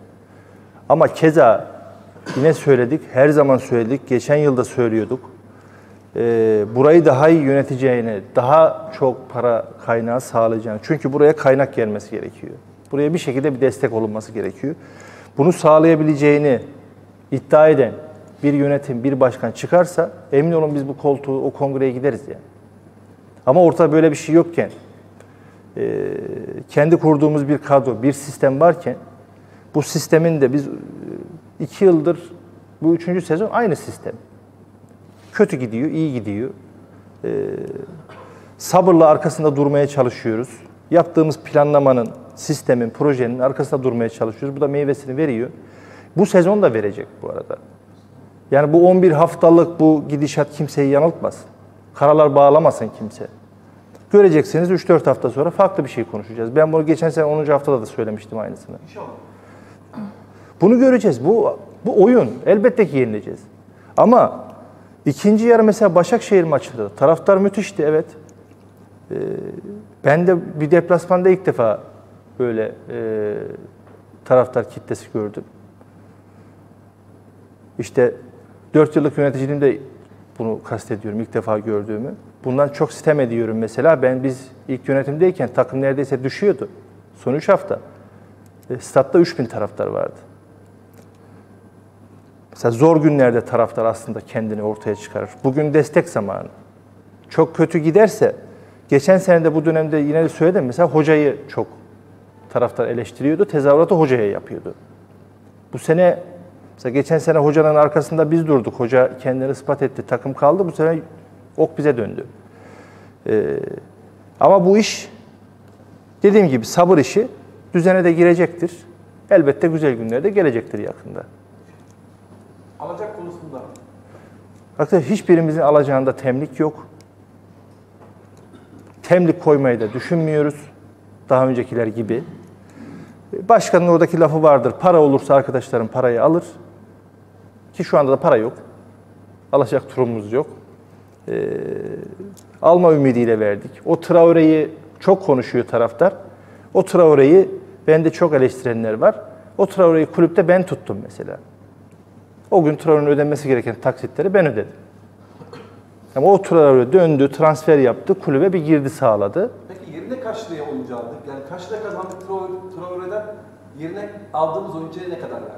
Ama keza yine söyledik, her zaman söyledik, geçen yılda söylüyorduk. burayı daha iyi yöneteceğini, daha çok para kaynağı sağlayacağını. Çünkü buraya kaynak gelmesi gerekiyor. Buraya bir şekilde bir destek olunması gerekiyor. Bunu sağlayabileceğini iddia eden bir yönetim, bir başkan çıkarsa emin olun biz bu koltuğu, o kongreye gideriz yani. Ama ortada böyle bir şey yokken, kendi kurduğumuz bir kadro, bir sistem varken, bu sistemin de biz 2 yıldır, bu 3. sezon aynı sistem. Kötü gidiyor, iyi gidiyor. Sabırla arkasında durmaya çalışıyoruz. Yaptığımız planlamanın, sistemin, projenin arkasında durmaya çalışıyoruz. Bu da meyvesini veriyor. Bu sezon da verecek bu arada. Yani bu 11 haftalık bu gidişat kimseyi yanıltmasın. Karalar bağlamasın kimse. Göreceksiniz 3-4 hafta sonra farklı bir şey konuşacağız. Ben bunu geçen sene 10. haftada da söylemiştim aynısını. İnşallah. Bunu göreceğiz. Bu oyun. Elbette ki yenileceğiz. Ama ikinci yarı mesela Başakşehir maçında taraftar müthişti, evet. Ben de bir deplasmanda ilk defa böyle taraftar kitlesi gördüm. İşte 4 yıllık yöneticiliğimde bunu kastediyorum, ilk defa gördüğümü. Bundan çok sitem ediyorum mesela. Biz ilk yönetimdeyken takım neredeyse düşüyordu. Son 3 hafta. Statta 3000 taraftar vardı. Mesela zor günlerde taraftar aslında kendini ortaya çıkarır. Bugün destek zamanı. Çok kötü giderse, geçen sene de bu dönemde yine de söyledim, mesela hocayı çok taraftar eleştiriyordu, tezahüratı hocaya yapıyordu. Bu sene, mesela geçen sene hocanın arkasında biz durduk, hoca kendini ispat etti, takım kaldı, bu sene ok bize döndü. Ama bu iş, dediğim gibi sabır işi, düzene de girecektir. Elbette güzel günler de gelecektir yakında. Alacak konusunda. Arkadaşlar hiçbirimizin alacağında temlik yok. Temlik koymayı da düşünmüyoruz. Daha öncekiler gibi. Başkanın oradaki lafı vardır. Para olursa arkadaşlarım parayı alır. Ki şu anda da para yok. Alacak durumumuz yok. Alma ümidiyle verdik. O Traore'yi çok konuşuyor taraftar. O Traore'yi bende çok eleştirenler var. O Traore'yi kulüpte ben tuttum mesela. O gün Traore'nin ödenmesi gereken taksitleri ben ödedim. Ama o Traore döndü, transfer yaptı, kulübe bir girdi sağladı. Peki yerine kaç liraya oyuncu aldık? Yani kaç lira kazandık Traore'den? Yerine aldığımız oyuncuya ne kadar yani?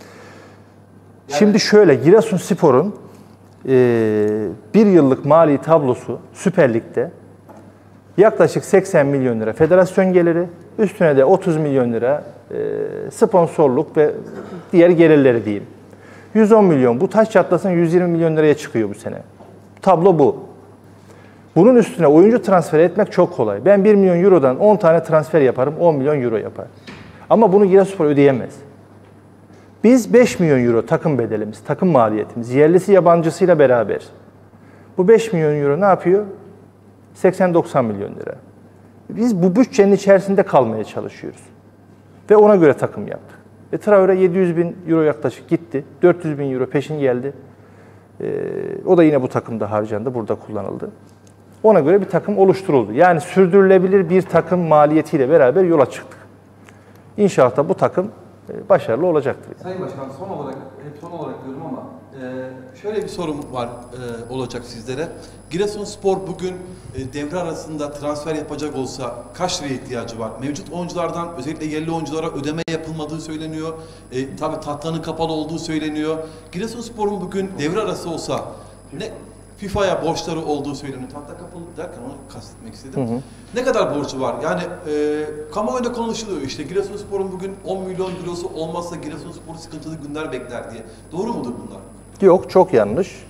Şimdi şöyle, Giresunspor'un bir yıllık mali tablosu Süper Lig'de yaklaşık 80 milyon lira federasyon geliri, üstüne de 30 milyon lira sponsorluk ve diğer gelirleri diyeyim. 110 milyon, bu taş çatlasın 120 milyon liraya çıkıyor bu sene. Tablo bu. Bunun üstüne oyuncu transfer etmek çok kolay. Ben 1 milyon eurodan 10 tane transfer yaparım, 10 milyon euro yapar. Ama bunu Giresunspor ödeyemez. Biz 5 milyon euro takım bedelimiz, takım maliyetimiz, yerlisi yabancısıyla beraber. Bu 5 milyon euro ne yapıyor? 80-90 milyon lira. Biz bu bütçenin içerisinde kalmaya çalışıyoruz. Ve ona göre takım yaptık. Traore 700 bin euro yaklaşık gitti. 400 bin euro peşin geldi. O da yine bu takımda harcandı, burada kullanıldı. Ona göre bir takım oluşturuldu. Yani sürdürülebilir bir takım maliyetiyle beraber yola çıktık. İnşallah da bu takım başarılı olacaktır. Yani. Sayın Başkan, son olarak, hep son olarak diyorum ama şöyle bir sorum var olacak sizlere. Giresunspor bugün devre arasında transfer yapacak olsa kaç liraya ihtiyacı var? Mevcut oyunculardan, özellikle yerli oyunculara ödeme yapılmadığı söyleniyor. Tabii tahtanın kapalı olduğu söyleniyor. Giresunspor'un bugün devre arası olsa ne FIFA'ya borçları olduğu söyleniyor. Tahta kapalı derken onu kastetmek istedim. Hı hı. Ne kadar borcu var? Yani kamuoyunda konuşuluyor işte Giresunspor'un bugün 10 milyon eurosu olmazsa Giresunspor'u sıkıntılı günler bekler diye. Doğru mudur bunlar? Yok, çok yanlış.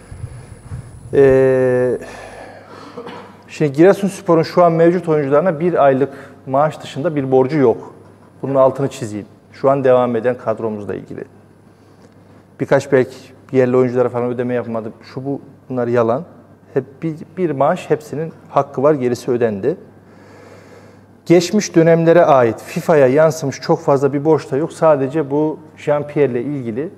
Şimdi Giresunspor'un şu an mevcut oyuncularına 1 aylık maaş dışında bir borcu yok. Bunun altını çizeyim. Şu an devam eden kadromuzla ilgili. Birkaç belki yerli oyunculara falan ödeme yapmadı. Bunlar yalan. Hep bir maaş, hepsinin hakkı var, gerisi ödendi. Geçmiş dönemlere ait FIFA'ya yansımış çok fazla bir borç da yok. Sadece bu Jean-Pierre ile ilgili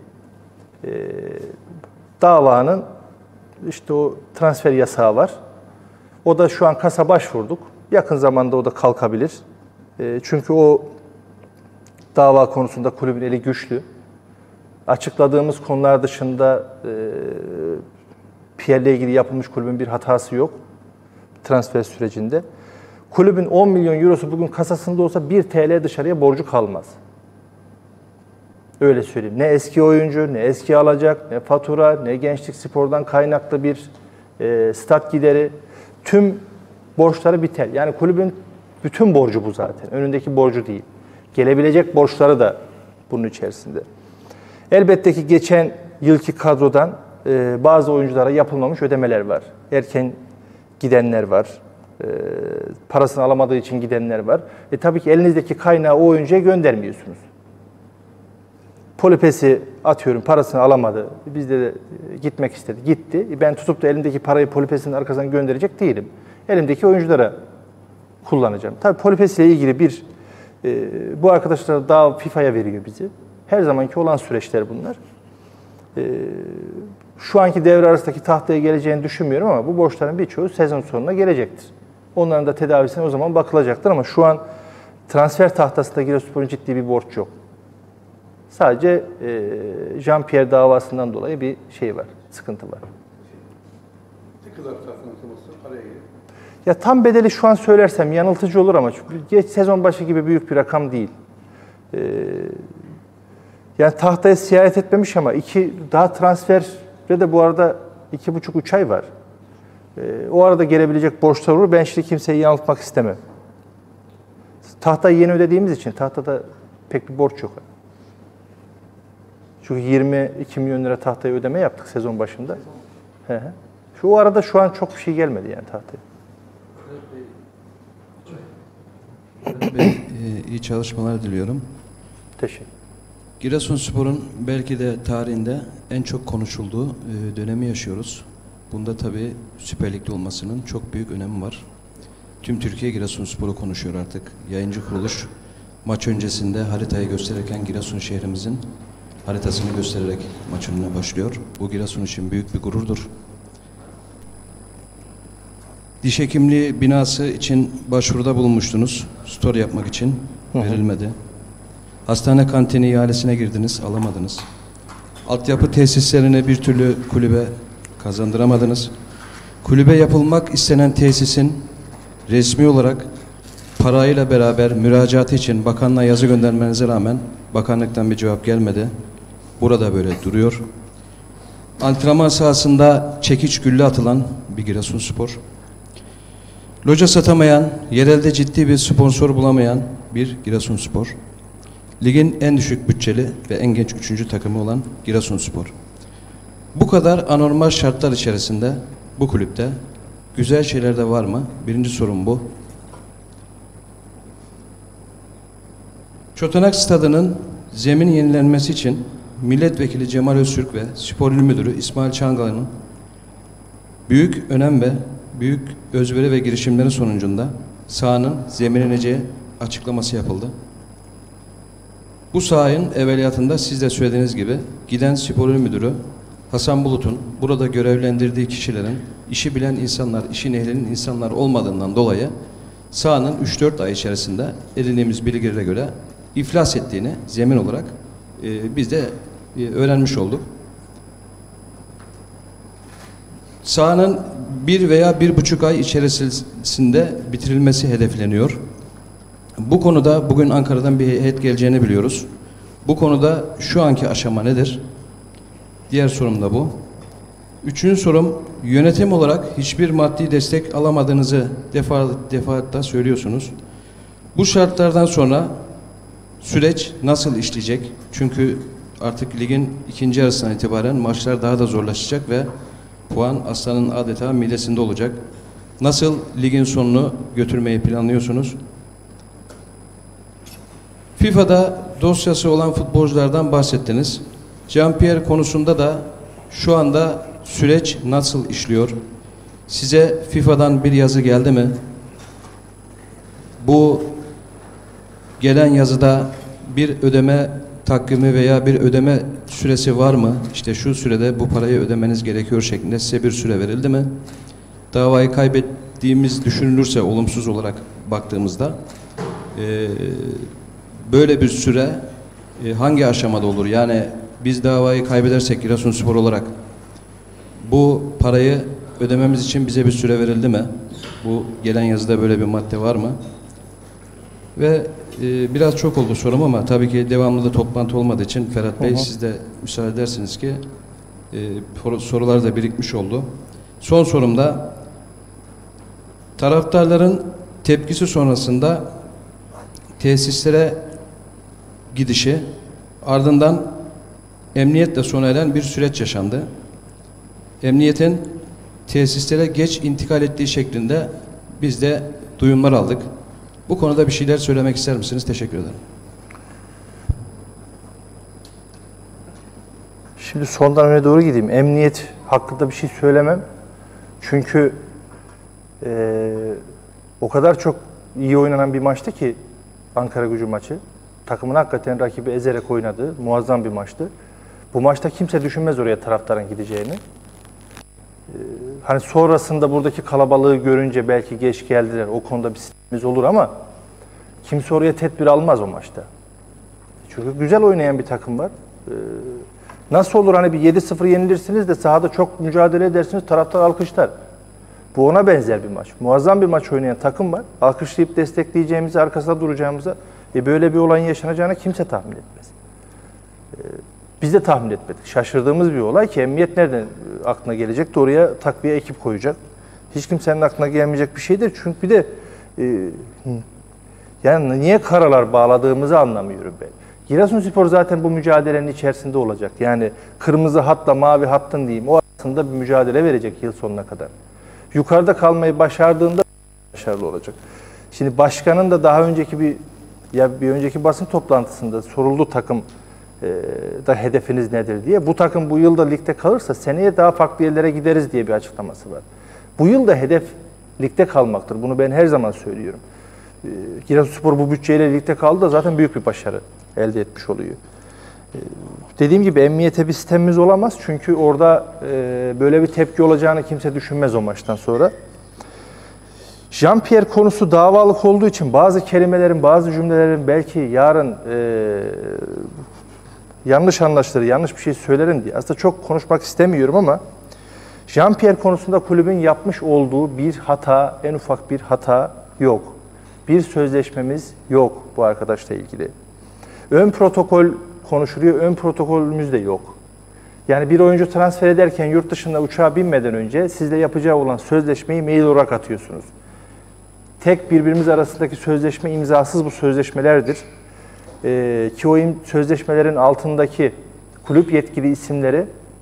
davanın işte o transfer yasağı var. O da şu an KAS'a başvurduk. Yakın zamanda o da kalkabilir. Çünkü o dava konusunda kulübün eli güçlü. Açıkladığımız konular dışında Pierre'le ilgili yapılmış kulübün bir hatası yok transfer sürecinde. Kulübün 10 milyon eurosu bugün kasasında olsa 1 TL dışarıya borcu kalmaz. Öyle söyleyeyim. Ne eski oyuncu, ne eski alacak, ne fatura, ne gençlik spordan kaynaklı bir stat gideri. Tüm borçları biter. Yani kulübün bütün borcu bu zaten. Önündeki borcu değil. Gelebilecek borçları da bunun içerisinde. Elbette ki geçen yılki kadrodan bazı oyunculara yapılmamış ödemeler var. Erken gidenler var. Parasını alamadığı için gidenler var. Tabii ki elinizdeki kaynağı o oyuncuya göndermiyorsunuz. Polipes'i atıyorum, parasını alamadı. Bizde de gitmek istedi. Gitti. Ben tutup da elimdeki parayı Polipes'in arkasından gönderecek değilim. Elimdeki oyunculara kullanacağım. Tabii Polipes ile ilgili bu arkadaşlar daha FIFA'ya veriyor bizi. Her zamanki olan süreçler bunlar. Şu anki devre arasındaki tahtaya geleceğini düşünmüyorum ama bu borçların birçoğu sezon sonuna gelecektir. Onların da tedavisine o zaman bakılacaktır ama şu an transfer tahtasında Giresunspor'un ciddi bir borç yok. Sadece Jean-Pierre davasından dolayı bir şey var, sıkıntı var. Ne kadar takıntılısı araya giriyor? Ya tam bedeli şu an söylersem yanıltıcı olur ama geç sezon başı gibi büyük bir rakam değil. Yani tahtaya siyaret etmemiş ama daha transferde de bu arada 2,5-3 ay var. O arada gelebilecek borçlar olur. Ben şimdi kimseyi yanıltmak istemem. Tahtayı yeni ödediğimiz için tahtada pek bir borç yok. Çünkü 22 milyon lira tahtaya ödeme yaptık sezon başında. O arada şu an çok bir şey gelmedi yani tahtaya. İyi çalışmalar diliyorum. Teşekkür. Giresunspor'un belki de tarihinde en çok konuşulduğu dönemi yaşıyoruz. Bunda tabii Süper Lig'de olmasının çok büyük önemi var. Tüm Türkiye Giresunspor'u konuşuyor artık. Yayıncı kuruluş maç öncesinde haritayı gösterirken Giresun şehrimizin haritasını göstererek maç önüne başlıyor. Bu Giresun için büyük bir gururdur. Diş hekimliği binası için başvuruda bulunmuştunuz. Story yapmak için verilmedi. Hastane kantini ihalesine girdiniz, alamadınız. Altyapı tesislerini bir türlü kulübe kazandıramadınız. Kulübe yapılmak istenen tesisin resmi olarak parayla beraber müracaatı için bakanlığa yazı göndermenize rağmen bakanlıktan bir cevap gelmedi. Burada böyle duruyor. Antrenman sahasında çekiç gülle atılan bir Giresunspor. Loca satamayan, yerelde ciddi bir sponsor bulamayan bir Giresunspor. Ligin en düşük bütçeli ve en genç 3. takımı olan Giresunspor. Bu kadar anormal şartlar içerisinde bu kulüpte güzel şeyler de var mı? Birinci sorum bu. Çotanak Stadı'nın zemin yenilenmesi için Milletvekili Cemal Öztürk ve Spor İl Müdürü İsmail Çangal'ın büyük önem ve büyük özveri ve girişimlerin sonucunda sahanın zeminleneceği açıklaması yapıldı. Bu sahanın evveliyatında siz de söylediğiniz gibi giden Spor İl Müdürü Hasan Bulut'un burada görevlendirdiği kişilerin işi bilen insanlar, işin ehlinin insanlar olmadığından dolayı sahanın 3-4 ay içerisinde edindiğimiz bilgilere göre iflas ettiğini zemin olarak biz de öğrenmiş olduk. Sahanın 1 veya 1,5 ay içerisinde bitirilmesi hedefleniyor. Bu konuda bugün Ankara'dan bir heyet geleceğini biliyoruz. Bu konuda şu anki aşama nedir? Diğer sorum da bu. Üçüncü sorum, yönetim olarak hiçbir maddi destek alamadığınızı defalarca söylüyorsunuz. Bu şartlardan sonra süreç nasıl işleyecek? Çünkü artık ligin ikinci yarısından itibaren maçlar daha da zorlaşacak ve puan aslanın adeta midesinde olacak. Nasıl ligin sonunu götürmeyi planlıyorsunuz? FIFA'da dosyası olan futbolculardan bahsettiniz. Jean-Pierre konusunda da şu anda süreç nasıl işliyor? Size FIFA'dan bir yazı geldi mi? Bu gelen yazıda bir ödeme takvimi veya bir ödeme süresi var mı? İşte şu sürede bu parayı ödemeniz gerekiyor şeklinde size bir süre verildi mi? Davayı kaybettiğimiz düşünülürse olumsuz olarak baktığımızda böyle bir süre hangi aşamada olur? Yani biz davayı kaybedersek Giresunspor olarak Bu parayı ödememiz için bize bir süre verildi mi? Bu gelen yazıda böyle bir madde var mı? Ve biraz çok oldu sorum ama tabii ki devamlı da toplantı olmadığı için Ferhat Bey siz de müsaade edersiniz ki sorular da birikmiş oldu. Son sorumda taraftarların tepkisi sonrasında tesislere gidişi, ardından emniyetle sona eren bir süreç yaşandı. Emniyetin tesislere geç intikal ettiği şeklinde biz de duyumlar aldık. Bu konuda bir şeyler söylemek ister misiniz? Teşekkür ederim. Şimdi sondan öne doğru gideyim. Emniyet hakkında bir şey söylemem. Çünkü o kadar çok iyi oynanan bir maçtı ki Ankaragücü maçı. Takımın hakikaten rakibi ezerek oynadığı muazzam bir maçtı. Bu maçta kimse düşünmez oraya taraftarın gideceğini. Hani sonrasında buradaki kalabalığı görünce belki geç geldiler. O konuda bir sistemimiz olur ama kimse oraya tedbir almaz o maçta. Çünkü güzel oynayan bir takım var. Nasıl olur hani bir 7-0 yenilirsiniz de sahada çok mücadele edersiniz, taraftar alkışlar. Bu ona benzer bir maç. Muazzam bir maç oynayan takım var. Alkışlayıp destekleyeceğimizi, arkasında duracağımıza böyle bir olayın yaşanacağını kimse tahmin etmez. Biz de tahmin etmedik. Şaşırdığımız bir olay ki emniyet nereden aklına gelecek de oraya takviye ekip koyacak. Hiç kimsenin aklına gelmeyecek bir şeydir. Çünkü bir de yani niye karalar bağladığımızı anlamıyorum ben. Giresunspor zaten bu mücadelenin içerisinde olacak. Yani kırmızı hatla mavi hattın diyeyim o arasında bir mücadele verecek yıl sonuna kadar. Yukarıda kalmayı başardığında başarılı olacak. Şimdi başkanın da daha önceki bir önceki basın toplantısında soruldu takım da hedefiniz nedir diye. Bu takım bu yılda ligde kalırsa seneye daha farklı yerlere gideriz diye bir açıklaması var. Bu yıl da hedef ligde kalmaktır. Bunu ben her zaman söylüyorum. Giresunspor bu bütçeyle ligde kaldı da zaten büyük bir başarı elde etmiş oluyor. Dediğim gibi emniyete bir sistemimiz olamaz. Çünkü orada böyle bir tepki olacağını kimse düşünmez o maçtan sonra. Jean-Pierre konusu davalık olduğu için bazı kelimelerin, bazı cümlelerin belki yarın yanlış anlaşılır, yanlış bir şey söylerim diye. Aslında çok konuşmak istemiyorum ama Jean-Pierre konusunda kulübün yapmış olduğu bir hata, en ufak bir hata yok. Bir sözleşmemiz yok bu arkadaşla ilgili. Ön protokol konuşuluyor, ön protokolümüz de yok. Yani bir oyuncu transfer ederken yurt dışında uçağa binmeden önce sizle yapacağı olan sözleşmeyi mail olarak atıyorsunuz. Tek birbirimiz arasındaki sözleşme imzasız bu sözleşmelerdir. Ki o sözleşmelerin altındaki kulüp yetkili isimleri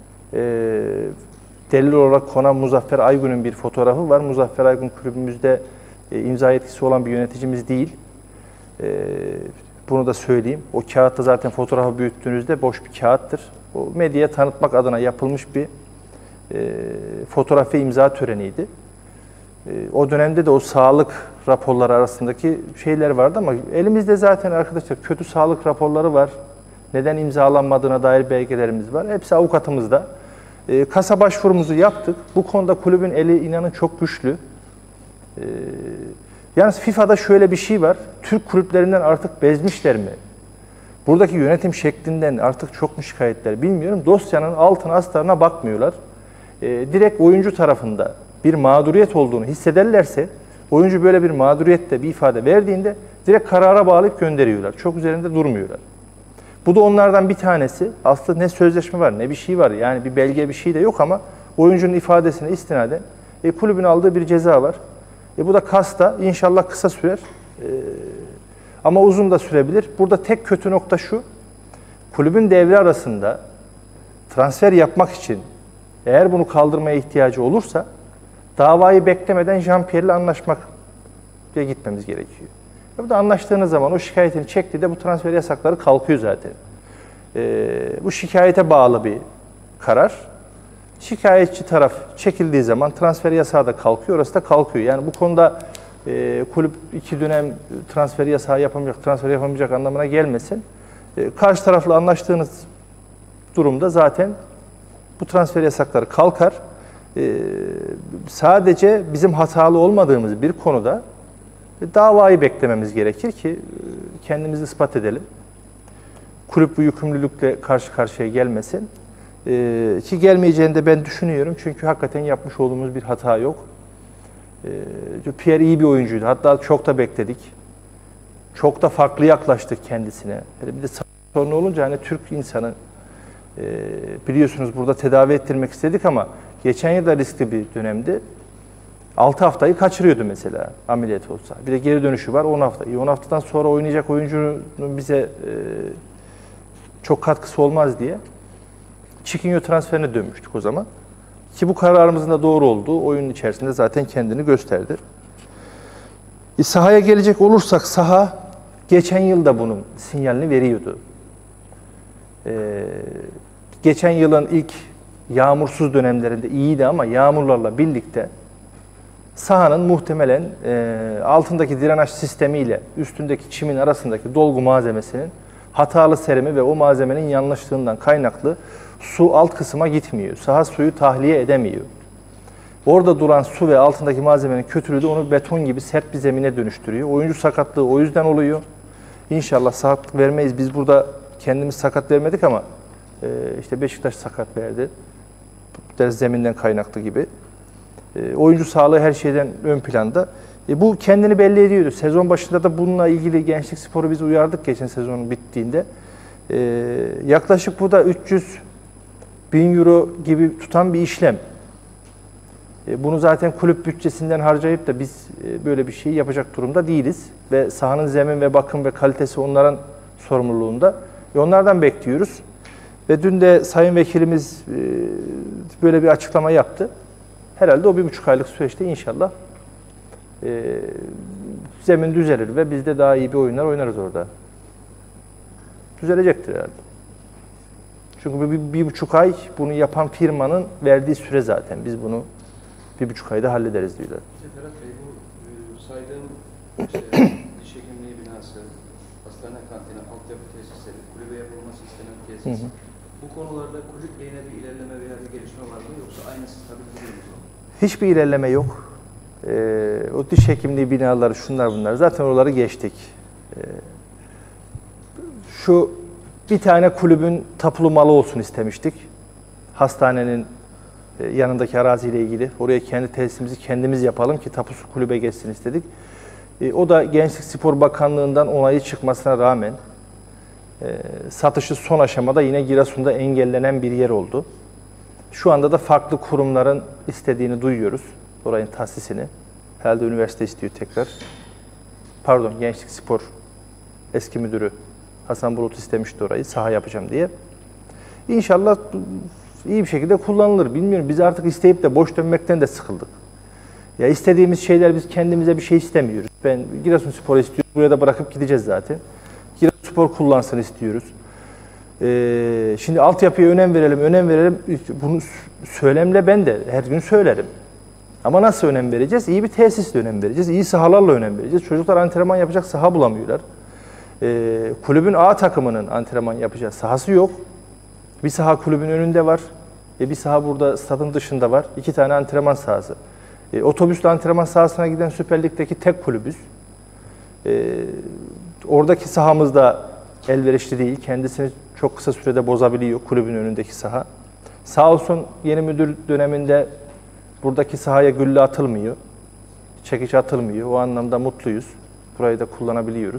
delil olarak konan Muzaffer Aygün'ün bir fotoğrafı var. Muzaffer Aygün kulübümüzde imza yetkisi olan bir yöneticimiz değil. Bunu da söyleyeyim. O kağıtta zaten fotoğrafı büyüttüğünüzde boş bir kağıttır. O medyaya tanıtmak adına yapılmış bir fotoğraf ve imza töreniydi. O dönemde de o sağlık raporları arasındaki şeyler vardı ama elimizde zaten arkadaşlar kötü sağlık raporları var. Neden imzalanmadığına dair belgelerimiz var. Hepsi avukatımızda. Kasa başvurumuzu yaptık. Bu konuda kulübün eli inanın çok güçlü. Yalnız FIFA'da şöyle bir şey var. Türk kulüplerinden artık bezmişler mi? Buradaki yönetim şeklinden artık çok mu şikayetler bilmiyorum. Dosyanın altına astarına bakmıyorlar. Direkt oyuncu tarafında bir mağduriyet olduğunu hissederlerse, oyuncu böyle bir mağduriyette bir ifade verdiğinde direkt karara bağlayıp gönderiyorlar. Çok üzerinde durmuyorlar. Bu da onlardan bir tanesi. Aslında ne sözleşme var ne bir şey var. Yani bir belge bir şey de yok ama oyuncunun ifadesine istinaden kulübün aldığı bir ceza var. Bu da kasta inşallah kısa sürer ama uzun da sürebilir. Burada tek kötü nokta şu, kulübün devre arasında transfer yapmak için eğer bunu kaldırmaya ihtiyacı olursa davayı beklemeden Jean-Pierre'le anlaşmak diye gitmemiz gerekiyor. Burada anlaştığınız zaman o şikayetini çektiğinde de bu transfer yasakları kalkıyor zaten. Bu şikayete bağlı bir karar. Şikayetçi taraf çekildiği zaman transfer yasağı da kalkıyor, orası da kalkıyor. Yani bu konuda kulüp 2 dönem transfer yasağı yapamayacak, transfer yapamayacak anlamına gelmesin. Karşı tarafla anlaştığınız durumda zaten bu transfer yasakları kalkar. Sadece bizim hatalı olmadığımız bir konuda davayı beklememiz gerekir ki kendimizi ispat edelim. Kulüp bu yükümlülükle karşı karşıya gelmesin. Ki gelmeyeceğini de ben düşünüyorum. Çünkü hakikaten yapmış olduğumuz bir hata yok. Pierre iyi bir oyuncuydu. Hatta çok da bekledik. Çok da farklı yaklaştık kendisine. Bir de sorunu olunca hani Türk insanı biliyorsunuz burada tedavi ettirmek istedik ama geçen yıl da riskli bir dönemdi. 6 haftayı kaçırıyordu mesela ameliyat olsa. Bir de geri dönüşü var 10 hafta. 10 haftadan sonra oynayacak oyuncunun bize çok katkısı olmaz diye Chiquinho transferine dönmüştük o zaman. Ki bu kararımızın da doğru olduğu oyunun içerisinde zaten kendini gösterdi. Sahaya gelecek olursak saha geçen yıl da bunun sinyalini veriyordu. Geçen yılın ilk yağmursuz dönemlerinde iyiydi ama yağmurlarla birlikte sahanın muhtemelen altındaki drenaj sistemiyle üstündeki çimin arasındaki dolgu malzemesinin hatalı serimi ve o malzemenin yanlışlığından kaynaklı su alt kısma gitmiyor. Saha suyu tahliye edemiyor. Orada duran su ve altındaki malzemenin kötülüğü de onu beton gibi sert bir zemine dönüştürüyor. Oyuncu sakatlığı o yüzden oluyor. İnşallah sakatlık vermeyiz. Biz burada kendimiz sakat vermedik ama işte Beşiktaş sakat verdi. Zeminden kaynaklı gibi. Oyuncu sağlığı her şeyden ön planda. Bu kendini belli ediyordu. Sezon başında da bununla ilgili Gençlik Spor'u biz uyardık geçen sezonun bittiğinde. Yaklaşık bu da 300.000 euro gibi tutan bir işlem. Bunu zaten kulüp bütçesinden harcayıp da biz böyle bir şey yapacak durumda değiliz. Ve sahanın zemin ve bakım ve kalitesi onların sorumluluğunda. Onlardan bekliyoruz. Ve dün de Sayın Vekilimiz böyle bir açıklama yaptı. Herhalde o 1,5 aylık süreçte inşallah zemin düzelir ve biz de daha iyi bir oyunlar oynarız orada. Düzelecektir herhalde. Çünkü bu 1,5 ay bunu yapan firmanın verdiği süre zaten. Biz bunu 1,5 ayda hallederiz diyorlar. Ferhat Bey, bu saydığım diş hekimliği binası, hastane kantini, altyapı tesisleri, kulübe yapılması istenen tesis. Bu konularda kulüple yine bir ilerleme veya bir gelişme var mı yoksa aynı stabil duruyor mu? Hiçbir ilerleme yok. O diş hekimliği binaları, şunlar bunlar. Zaten oraları geçtik. Şu bir tane kulübün tapulu malı olsun istemiştik. Hastanenin yanındaki araziyle ilgili. Oraya kendi tesisimizi kendimiz yapalım ki tapusu kulübe geçsin istedik. O da Gençlik Spor Bakanlığı'ndan onayı çıkmasına rağmen satışı son aşamada yine Giresun'da engellenen bir yer oldu. Şu anda da farklı kurumların istediğini duyuyoruz. Orayın tahsisini. Herhalde üniversite istiyor tekrar. Pardon, Gençlik Spor eski müdürü Hasan Bulut istemişti orayı. Saha yapacağım diye. İnşallah iyi bir şekilde kullanılır. Bilmiyorum. Biz artık isteyip de boş dönmekten de sıkıldık. Ya istediğimiz şeyler biz kendimize bir şey istemiyoruz. Ben Giresunspor istiyorum. Buraya da bırakıp gideceğiz zaten. Giresunspor kullansın istiyoruz. Şimdi altyapıya önem verelim. Bunu söylemle ben de her gün söylerim. Ama nasıl önem vereceğiz? İyi bir tesisle önem vereceğiz. İyi sahalarla önem vereceğiz. Çocuklar antrenman yapacak saha bulamıyorlar. Kulübün A takımının antrenman yapacağı sahası yok. Bir saha kulübün önünde var. Bir saha burada stadın dışında var. 2 tane antrenman sahası. Otobüsle antrenman sahasına giden Süper Lig'deki tek kulübüz. Oradaki sahamız da elverişli değil. Kendisini çok kısa sürede bozabiliyor kulübün önündeki saha. Sağ olsun yeni müdür döneminde buradaki sahaya gülle atılmıyor. Çekiç atılmıyor. O anlamda mutluyuz. Burayı da kullanabiliyoruz.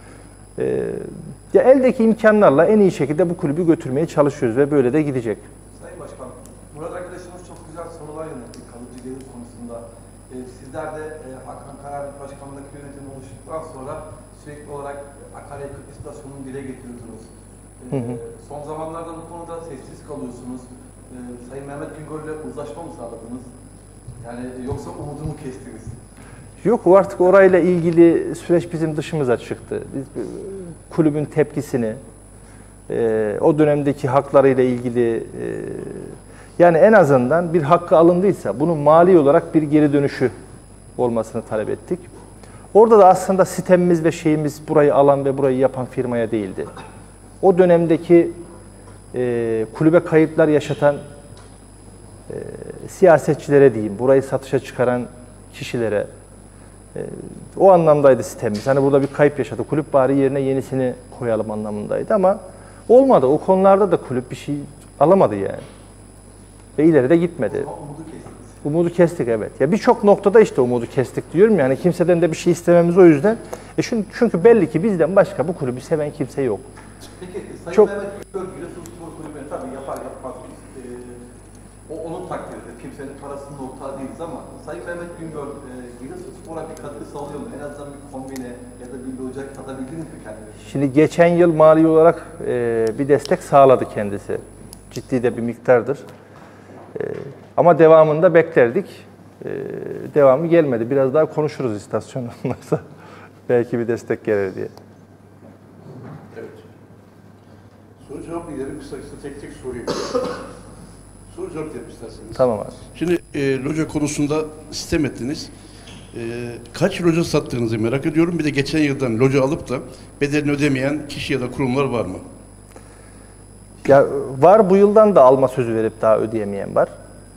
Ya eldeki imkanlarla en iyi şekilde bu kulübü götürmeye çalışıyoruz ve böyle de gidecek. Sayın Başkan, Murat arkadaşımız çok güzel sorular yöneltti kalıcı gelir konusunda. Sizler de Hakan Karabük Başkanlığı'ndaki yönetim oluştuktan sonra sürekli olarak akaryakıt istasyonunu dile getiriyordunuz. Son zamanlarda bu konuda sessiz kalıyorsunuz. Sayın Mehmet Güngör ile uzlaşma mı sağladınız? Yani yoksa umudu mu kestiniz? Yok, o artık orayla ilgili süreç bizim dışımıza çıktı. Biz kulübün tepkisini, o dönemdeki haklarıyla ilgili yani en azından bir hakkı alındıysa bunun mali olarak bir geri dönüşü olmasını talep ettik. Orada da aslında sistemimiz ve şeyimiz burayı alan ve burayı yapan firmaya değildi. O dönemdeki kulübe kayıplar yaşatan siyasetçilere diyeyim, burayı satışa çıkaran kişilere o anlamdaydı sistemimiz. Hani burada bir kayıp yaşadı. Kulüp bari yerine yenisini koyalım anlamındaydı ama olmadı. O konularda da kulüp bir şey alamadı yani. Ve ileri de gitmedi. Umudu kestik, evet. Ya birçok noktada işte umudu kestik diyorum yani kimseden de bir şey istememiz o yüzden. Çünkü belli ki bizden başka bu kulübü seven kimse yok. Peki Sayın Çok- Mehmet Güngör Giresunspor Kulübü'nü tabii yapar yapmaz o onun takdiridir. Kimsenin parasının ortağı değiliz ama Sayın Mehmet Güngör Giresunspor'a bir katkı sağlıyor mu? En azından bir kombine ya da bir loca katabildiniz mi kendiniz? Şimdi geçen yıl mali olarak bir destek sağladı kendisi. Ciddi de bir miktardır. Ama devamında beklerdik. Devamı gelmedi. Biraz daha konuşuruz istasyon olmazsa. Belki bir destek gelir diye. Evet. Soru cevap gidelim. Kısa tek tek sorayım. Soru cevap yapmak isterseniz. Tamam abi. Şimdi loca konusunda sistem ettiniz. Kaç loca sattığınızı merak ediyorum. Bir de geçen yıldan loca alıp da bedelini ödemeyen kişi ya da kurumlar var mı? Ya var, bu yıldan da alma sözü verip daha ödeyemeyen var.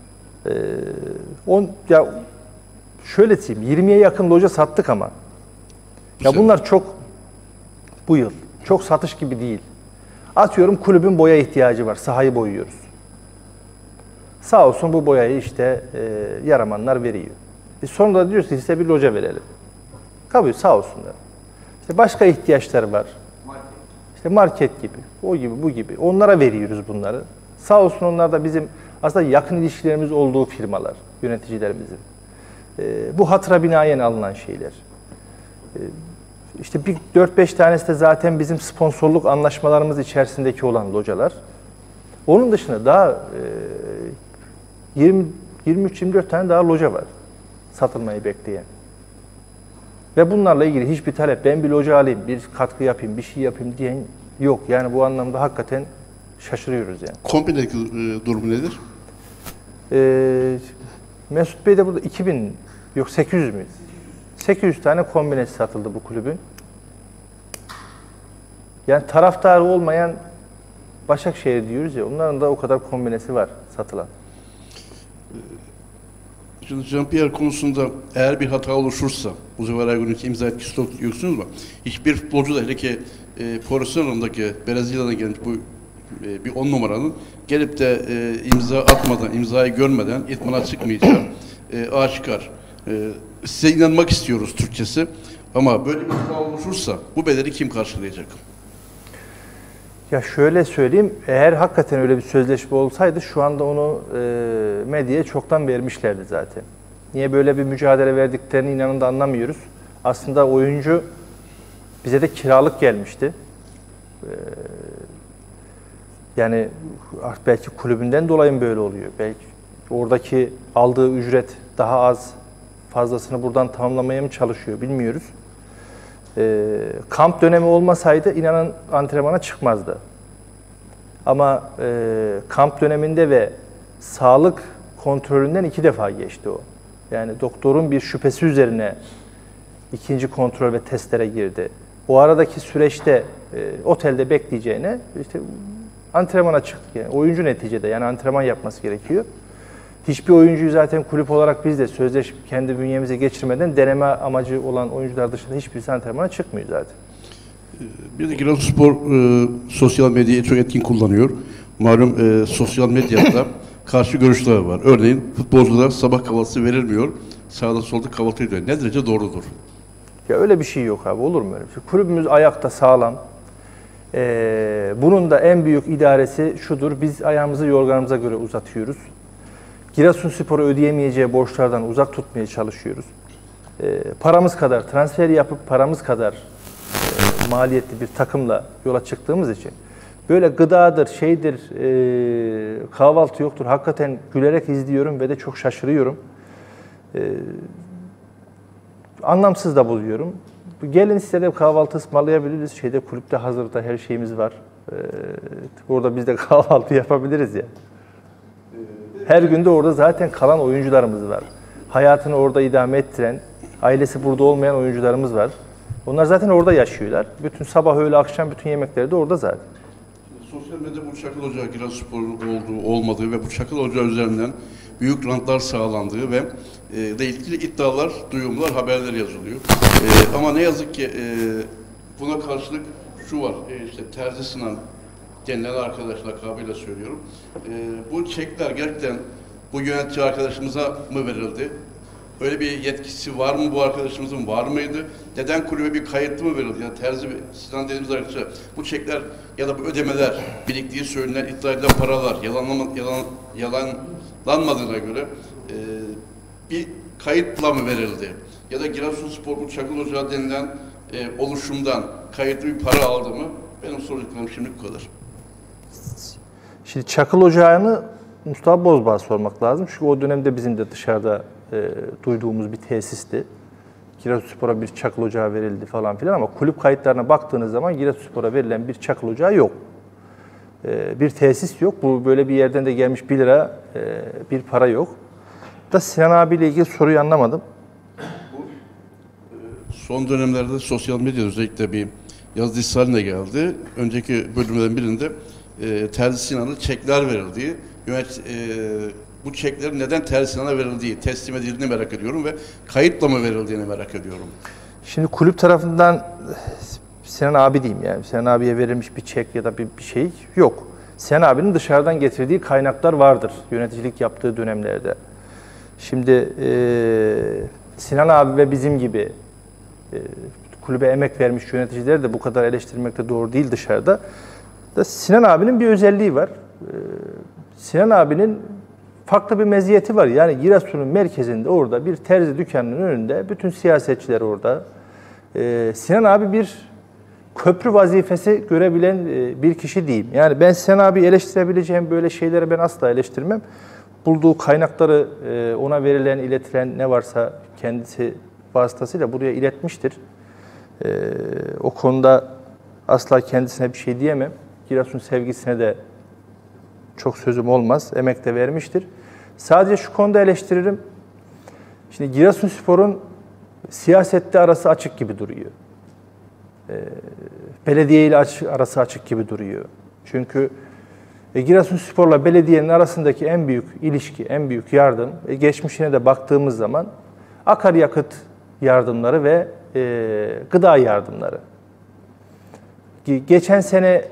Ya şöyle diyeyim, 20'ye yakın loca sattık ama. Ya Güzel. bunlar çok bu yıl çok satış gibi değil. Atıyorum kulübün boya ihtiyacı var. Sahayı boyuyoruz. Sağ olsun bu boyayı işte Yaramanlar veriyor. Sonra da diyoruz ki size bir loca verelim. Kabul, sağ olsunlar. İşte başka ihtiyaçları var. İşte market gibi, o gibi, bu gibi. Onlara veriyoruz bunları. Sağ olsun onlar da bizim aslında yakın ilişkilerimiz olduğu firmalar, yöneticilerimizin. Bu hatıra binaen alınan şeyler. İşte bir 4-5 tanesi de zaten bizim sponsorluk anlaşmalarımız içerisindeki olan localar. Onun dışında daha 23-24 tane daha loca var satılmayı bekleyen. Ve bunlarla ilgili hiçbir talep, ben bir loca alayım, bir katkı yapayım, bir şey yapayım diyen yok. Yani bu anlamda hakikaten şaşırıyoruz yani. Kombinedeki durumu nedir? Mesut Bey de burada 800 müyüz? 800 tane kombinesi satıldı bu kulübün. Yani taraftarı olmayan Başakşehir diyoruz ya, onların da o kadar kombinesi var satılan. Şimdi Jean-Pierre konusunda eğer bir hata oluşursa, bu sefer Ergun'un imza etkisi yoksunuz mu? Hiçbir futbolcu da hele ki profesyonelindeki Brezilya'dan gelmiş bu bir 10 numaranın gelip de imza atmadan, imzayı görmeden idmana çıkmayacağı aşikar. Size inanmak istiyoruz Türkçesi. Ama böyle bir hata oluşursa bu bedeli kim karşılayacak? Ya şöyle söyleyeyim, eğer hakikaten öyle bir sözleşme olsaydı şu anda onu medyaya çoktan vermişlerdi zaten. Niye böyle bir mücadele verdiklerini inanın da anlamıyoruz. Aslında oyuncu bize de kiralık gelmişti. Yani belki kulübünden dolayı mı böyle oluyor? Belki oradaki aldığı ücret daha az, fazlasını buradan tamamlamaya mı çalışıyor bilmiyoruz. Kamp dönemi olmasaydı inanın antrenmana çıkmazdı. Ama kamp döneminde ve sağlık kontrolünden 2 defa geçti o. Yani doktorun bir şüphesi üzerine ikinci kontrol ve testlere girdi. O aradaki süreçte otelde bekleyeceğine işte antrenmana çıktı. Yani oyuncu neticede yani antrenman yapması gerekiyor. Hiçbir oyuncuyu zaten kulüp olarak biz de sözleşme kendi bünyemize geçirmeden deneme amacı olan oyuncular dışında hiçbirisi antrenmana çıkmıyor zaten. Bir de Giresunspor sosyal medyayı çok etkin kullanıyor. Malum sosyal medyada karşı görüşler var. Örneğin futbolcular sabah kahvaltısı verilmiyor. Sağda solda kahvaltı ediyor. Ne derece doğrudur? Ya öyle bir şey yok abi, olur mu öyle bir şey? Kulübümüz ayakta sağlam. Bunun da en büyük idaresi şudur, biz ayağımızı yorganımıza göre uzatıyoruz. Giresunspor'u ödeyemeyeceği borçlardan uzak tutmaya çalışıyoruz. Paramız kadar transfer yapıp paramız kadar maliyetli bir takımla yola çıktığımız için böyle gıdadır, şeydir, kahvaltı yoktur. Hakikaten gülerek izliyorum ve de çok şaşırıyorum. Anlamsız da buluyorum. Gelin size de kahvaltı ısmarlayabiliriz. Kulüpte hazırda her şeyimiz var. Orada biz de kahvaltı yapabiliriz ya. Her günde orada zaten kalan oyuncularımız var. Hayatını orada idame ettiren, ailesi burada olmayan oyuncularımız var. Onlar zaten orada yaşıyorlar. Bütün sabah, öğle, akşam bütün yemekleri de orada zaten. Sosyal medyada bu Çakıl Ocağı Giresunspor'un olduğu, olmadığı ve bu Çakıl Ocağı üzerinden büyük rantlar sağlandığı ve de ilgili iddialar, duyumlar, haberler yazılıyor. Ama ne yazık ki buna karşılık şu var, işte Terzi Sinan denilen arkadaş lakabıyla söylüyorum. Bu çekler gerçekten bu yönetici arkadaşımıza mı verildi? Öyle bir yetkisi var mı bu arkadaşımızın, var mıydı? Neden kulübe bir kayıtlı mı verildi? Yani Terzi Sinan dediğimiz arkadaşlar bu çekler ya da bu ödemeler, biriktiği söylenen, iddia edilen paralar yalanlanmadığına göre bir kayıtla mı verildi? Ya da Giresunspor bu Çakıl Ocağı denilen oluşumdan kayıtlı bir para aldı mı? Benim soracaklarım şimdi bu kadar. Şimdi Çakıl Ocağı'nı Mustafa Bozbağ'a sormak lazım. Çünkü o dönemde bizim de dışarıda duyduğumuz bir tesisti. Giresunspor'a bir Çakıl Ocağı verildi falan filan ama kulüp kayıtlarına baktığınız zaman Giresunspor'a verilen bir Çakıl Ocağı yok. Bir tesis yok. Bu böyle bir yerden de gelmiş 1 lira bir para yok. Da Sinan abiyle ilgili soruyu anlamadım. Son dönemlerde sosyal medyada özellikle bir yazı dizisi haline geldi. Önceki bölümlerin birinde Terzi Sinan'a çekler verildiği, bu çeklerin neden Terzi Sinan'a verildiği, teslim edildiğini merak ediyorum ve kayıtla mı verildiğini merak ediyorum. Şimdi kulüp tarafından Sinan abi diyeyim yani. Sinan abiye verilmiş bir çek ya da bir şey yok. Sinan abinin dışarıdan getirdiği kaynaklar vardır yöneticilik yaptığı dönemlerde. Şimdi Sinan abi ve bizim gibi kulübe emek vermiş yöneticileri de bu kadar eleştirmek de doğru değil dışarıda. Sinan abinin bir özelliği var. Sinan abinin farklı bir meziyeti var. Yani Giresun'un merkezinde orada bir terzi dükkanının önünde bütün siyasetçiler orada. Sinan abi bir köprü vazifesi görebilen bir kişi değil. Yani ben Sinan abi eleştirebileceğim böyle şeyleri ben asla eleştirmem. Bulduğu kaynakları ona verilen, iletilen ne varsa kendisi vasıtasıyla buraya iletmiştir. O konuda asla kendisine bir şey diyemem. Giresun sevgisine de çok sözüm olmaz. Emek de vermiştir. Sadece şu konuda eleştiririm. Şimdi Giresunspor'un siyasette arası açık gibi duruyor. Belediye ile arası açık gibi duruyor. Çünkü Giresunspor'la belediyenin arasındaki en büyük ilişki, en büyük yardım, geçmişine de baktığımız zaman akaryakıt yardımları ve gıda yardımları. Geçen sene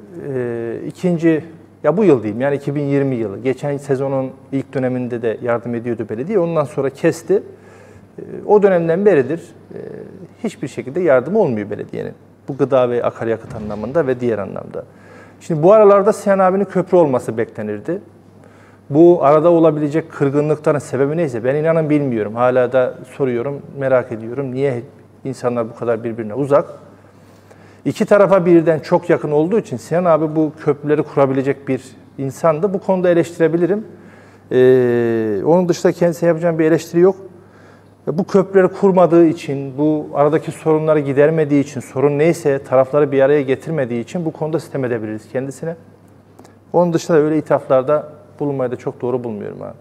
bu yıl diyeyim yani 2020 yılı, geçen sezonun ilk döneminde de yardım ediyordu belediye. Ondan sonra kesti. O dönemden beridir hiçbir şekilde yardım olmuyor belediyenin. Bu gıda ve akaryakıt anlamında ve diğer anlamda. Şimdi bu aralarda Sinan abinin köprü olması beklenirdi. Bu arada olabilecek kırgınlıkların sebebi neyse ben inanın bilmiyorum. Hala da soruyorum, merak ediyorum. Niye insanlar bu kadar birbirine uzak? İki tarafa birden çok yakın olduğu için Sinan abi bu köprüleri kurabilecek bir insandı. Bu konuda eleştirebilirim. Onun dışında kendisine yapacağım bir eleştiri yok. Bu köprüleri kurmadığı için, bu aradaki sorunları gidermediği için, sorun neyse tarafları bir araya getirmediği için bu konuda sitem edebiliriz kendisine. Onun dışında öyle ithaflarda bulunmayı da çok doğru bulmuyorum abi.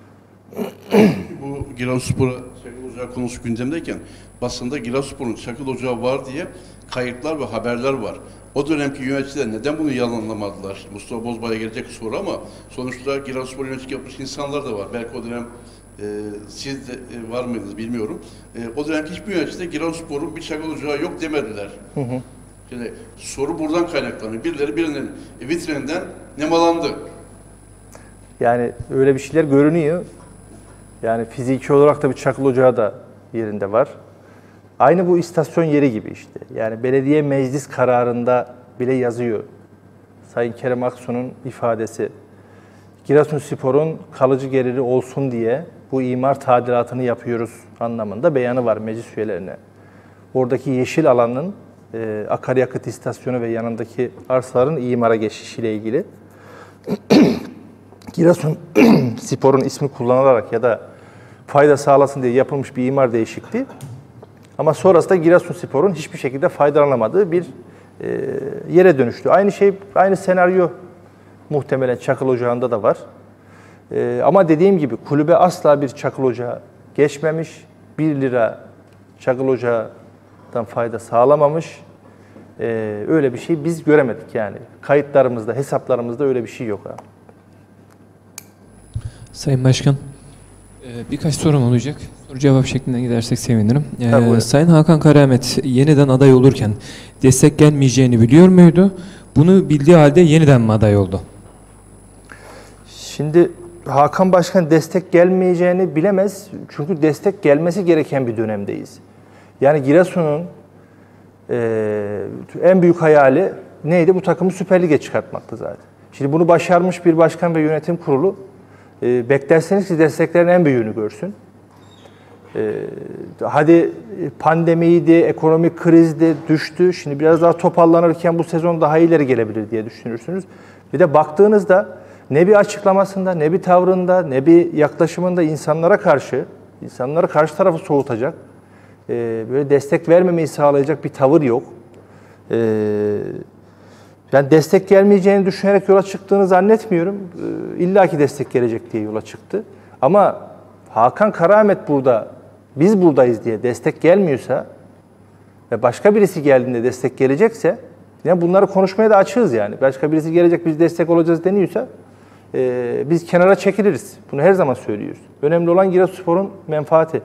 Bu Giresunspor'a Çakıl Ocağı konusu gündemdeyken basında Giresunspor'un Çakıl Ocağı var diye kayıtlar ve haberler var. O dönemki yöneticiler neden bunu yalanlamadılar? Mustafa Bozbay'a gelecek soru ama sonuçta Giresunspor yöneticilik yapmış insanlar da var. Belki o dönem siz de var mıydınız bilmiyorum. O dönemki hiçbir yönetici de Giresunspor'un bir Çakıl Ocağı yok demediler. Hı hı. Şimdi soru buradan kaynaklanıyor. Birileri birinin vitrininden nemalandı. Yani öyle bir şeyler görünüyor. Yani fiziki olarak da bir Çakıl Ocağı da yerinde var. Aynı bu istasyon yeri gibi işte. Yani belediye meclis kararında bile yazıyor. Sayın Kerem Aksu'nun ifadesi. Giresunspor'un kalıcı geliri olsun diye bu imar tadilatını yapıyoruz anlamında beyanı var meclis üyelerine. Oradaki yeşil alanın akaryakıt istasyonu ve yanındaki arsaların imara geçişiyle ilgili. Giresunspor'un ismi kullanılarak ya da fayda sağlasın diye yapılmış bir imar değişikliği. Ama sonrasında Giresunspor'un hiçbir şekilde faydalanamadığı bir yere dönüştü. Aynı şey, aynı senaryo muhtemelen Çakıl Ocağı'nda da var. Ama dediğim gibi kulübe asla bir Çakıl Ocağı geçmemiş. 1 lira Çakıl Ocağı'dan fayda sağlamamış. Öyle bir şey biz göremedik yani. Kayıtlarımızda, hesaplarımızda öyle bir şey yok abi. Sayın Başkan. Birkaç sorum olacak. Soru cevap şeklinde gidersek sevinirim. Tabii, buyurun. Sayın Hakan Karamet yeniden aday olurken destek gelmeyeceğini biliyor muydu? Bunu bildiği halde yeniden mi aday oldu? Şimdi Hakan Başkan destek gelmeyeceğini bilemez. Çünkü destek gelmesi gereken bir dönemdeyiz. Yani Giresun'un en büyük hayali neydi? Bu takımı Süper Lig'e çıkartmaktı zaten. Şimdi bunu başarmış bir başkan ve yönetim kurulu beklerseniz ki desteklerin en büyüğünü görsün. Hadi pandemiydi, ekonomik krizdi, düştü. Şimdi biraz daha toparlanırken bu sezon daha ileri gelebilir diye düşünürsünüz. Bir de baktığınızda ne bir açıklamasında, ne bir tavrında, ne bir yaklaşımında insanlara karşı tarafı soğutacak, böyle destek vermemeyi sağlayacak bir tavır yok. Yani destek gelmeyeceğini düşünerek yola çıktığını zannetmiyorum. İlla ki destek gelecek diye yola çıktı. Ama Hakan Karamet burada, biz buradayız diye destek gelmiyorsa ve başka birisi geldiğinde destek gelecekse, yani bunları konuşmaya da açığız yani. Başka birisi gelecek, biz destek olacağız deniyorsa biz kenara çekiliriz. Bunu her zaman söylüyoruz. Önemli olan Giresunspor'un menfaati.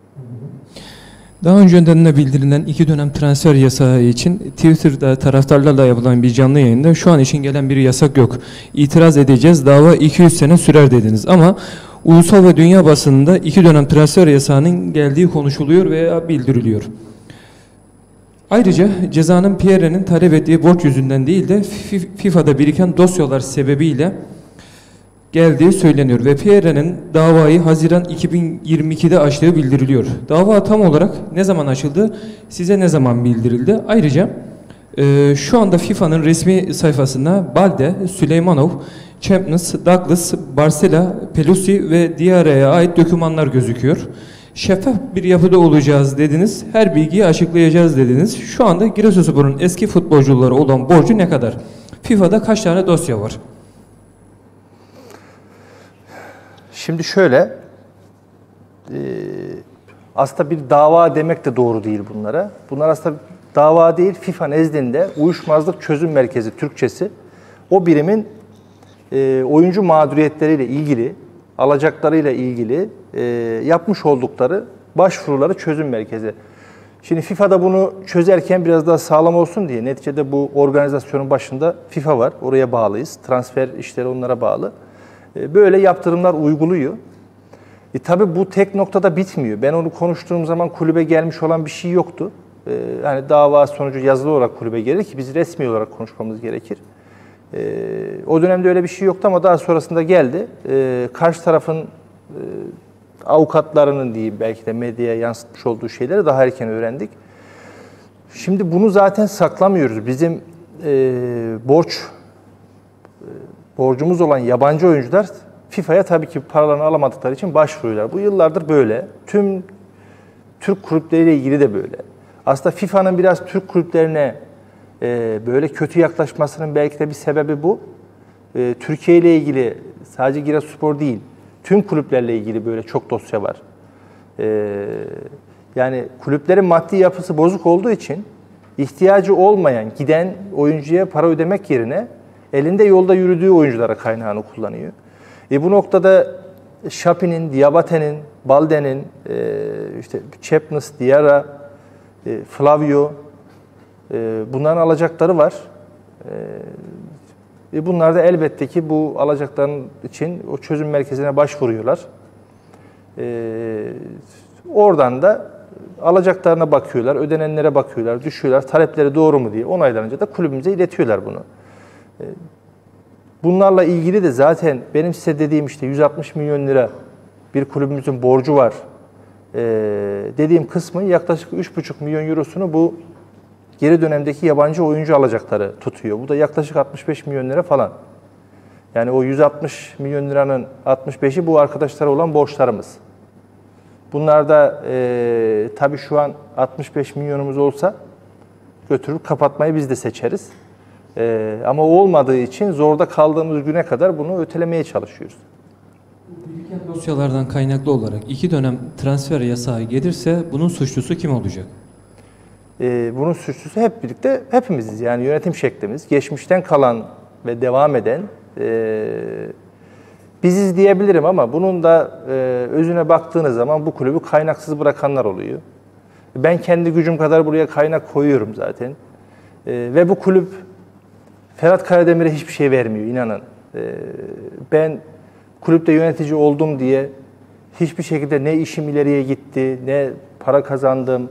Daha önceden de bildirilen 2 dönem transfer yasağı için Twitter'da taraftarlarla yapılan bir canlı yayında şu an için gelen bir yasak yok. İtiraz edeceğiz, dava 200 sene sürer dediniz. Ama ulusal ve dünya basınında 2 dönem transfer yasağının geldiği konuşuluyor veya bildiriliyor. Ayrıca cezanın Pierre'nin talep ettiği borç yüzünden değil de FIFA'da biriken dosyalar sebebiyle geldiği söyleniyor ve Pierre'nin davayı Haziran 2022'de açtığı bildiriliyor. Dava tam olarak ne zaman açıldı, size ne zaman bildirildi? Ayrıca şu anda FIFA'nın resmi sayfasında Balde, Süleymanov, Champness, Douglas, Barcela, Pelusi ve Diarra'ya ait dokümanlar gözüküyor. Şeffaf bir yapıda olacağız dediniz, her bilgiyi açıklayacağız dediniz. Şu anda Giresunspor'un eski futbolcuları olan borcu ne kadar? FIFA'da kaç tane dosya var? Şimdi şöyle, aslında bir dava demek de doğru değil bunlara. Bunlar aslında dava değil, FIFA nezdinde uyuşmazlık çözüm merkezi Türkçesi. O birimin oyuncu mağduriyetleriyle ilgili, alacaklarıyla ilgili yapmış oldukları başvuruları çözüm merkezi. Şimdi FIFA'da bunu çözerken biraz daha sağlam olsun diye, neticede bu organizasyonun başında FIFA var, oraya bağlıyız. Transfer işleri onlara bağlı. Böyle yaptırımlar uyguluyor. Tabii bu tek noktada bitmiyor. Ben onu konuştuğum zaman kulübe gelmiş olan bir şey yoktu. Yani dava sonucu yazılı olarak kulübe gelir ki biz resmi olarak konuşmamız gerekir. O dönemde öyle bir şey yoktu ama daha sonrasında geldi. Karşı tarafın avukatlarının diyeyim belki de medyaya yansıtmış olduğu şeyleri daha erken öğrendik. Şimdi bunu zaten saklamıyoruz. Bizim borcumuz olan yabancı oyuncular FIFA'ya tabii ki paralarını alamadıkları için başvuruyorlar. Bu yıllardır böyle. Tüm Türk kulüpleriyle ilgili de böyle. Aslında FIFA'nın biraz Türk kulüplerine böyle kötü yaklaşmasının belki de bir sebebi bu. Türkiye ile ilgili sadece Giresunspor değil, tüm kulüplerle ilgili böyle çok dosya var. Yani kulüplerin maddi yapısı bozuk olduğu için ihtiyacı olmayan, giden oyuncuya para ödemek yerine elinde yolda yürüdüğü oyunculara kaynağını kullanıyor. Bu noktada Şapi'nin, Diabate'nin, Balde'nin, işte Champness, Diarra, Flavio, bunların alacakları var. Bunlar da elbette ki bu alacakların için o çözüm merkezine başvuruyorlar. Oradan da alacaklarına bakıyorlar, ödenenlere bakıyorlar, düşüyorlar, talepleri doğru mu diye onaylanınca da kulübümüze iletiyorlar bunu. Bunlarla ilgili de zaten benim size dediğim işte 160 milyon lira bir kulübümüzün borcu var dediğim kısmın yaklaşık 3,5 milyon eurosunu bu geri dönemdeki yabancı oyuncu alacakları tutuyor. Bu da yaklaşık 65 milyon lira falan. Yani o 160 milyon liranın 65'i bu arkadaşlara olan borçlarımız. Bunlar da tabii şu an 65 milyonumuz olsa götürüp kapatmayı biz de seçeriz. Ama olmadığı için zorda kaldığımız güne kadar bunu ötelemeye çalışıyoruz. Biriken dosyalardan kaynaklı olarak 2 dönem transfer yasağı gelirse bunun suçlusu kim olacak? Bunun suçlusu hep birlikte hepimiziz. Yani yönetim şeklimiz, geçmişten kalan ve devam eden biziz diyebilirim ama bunun da özüne baktığınız zaman bu kulübü kaynaksız bırakanlar oluyor. Ben kendi gücüm kadar buraya kaynak koyuyorum zaten. Ve bu kulüp Ferhat Karademir'e hiçbir şey vermiyor, inanın. Ben kulüpte yönetici oldum diye hiçbir şekilde ne işim ileriye gitti, ne para kazandım,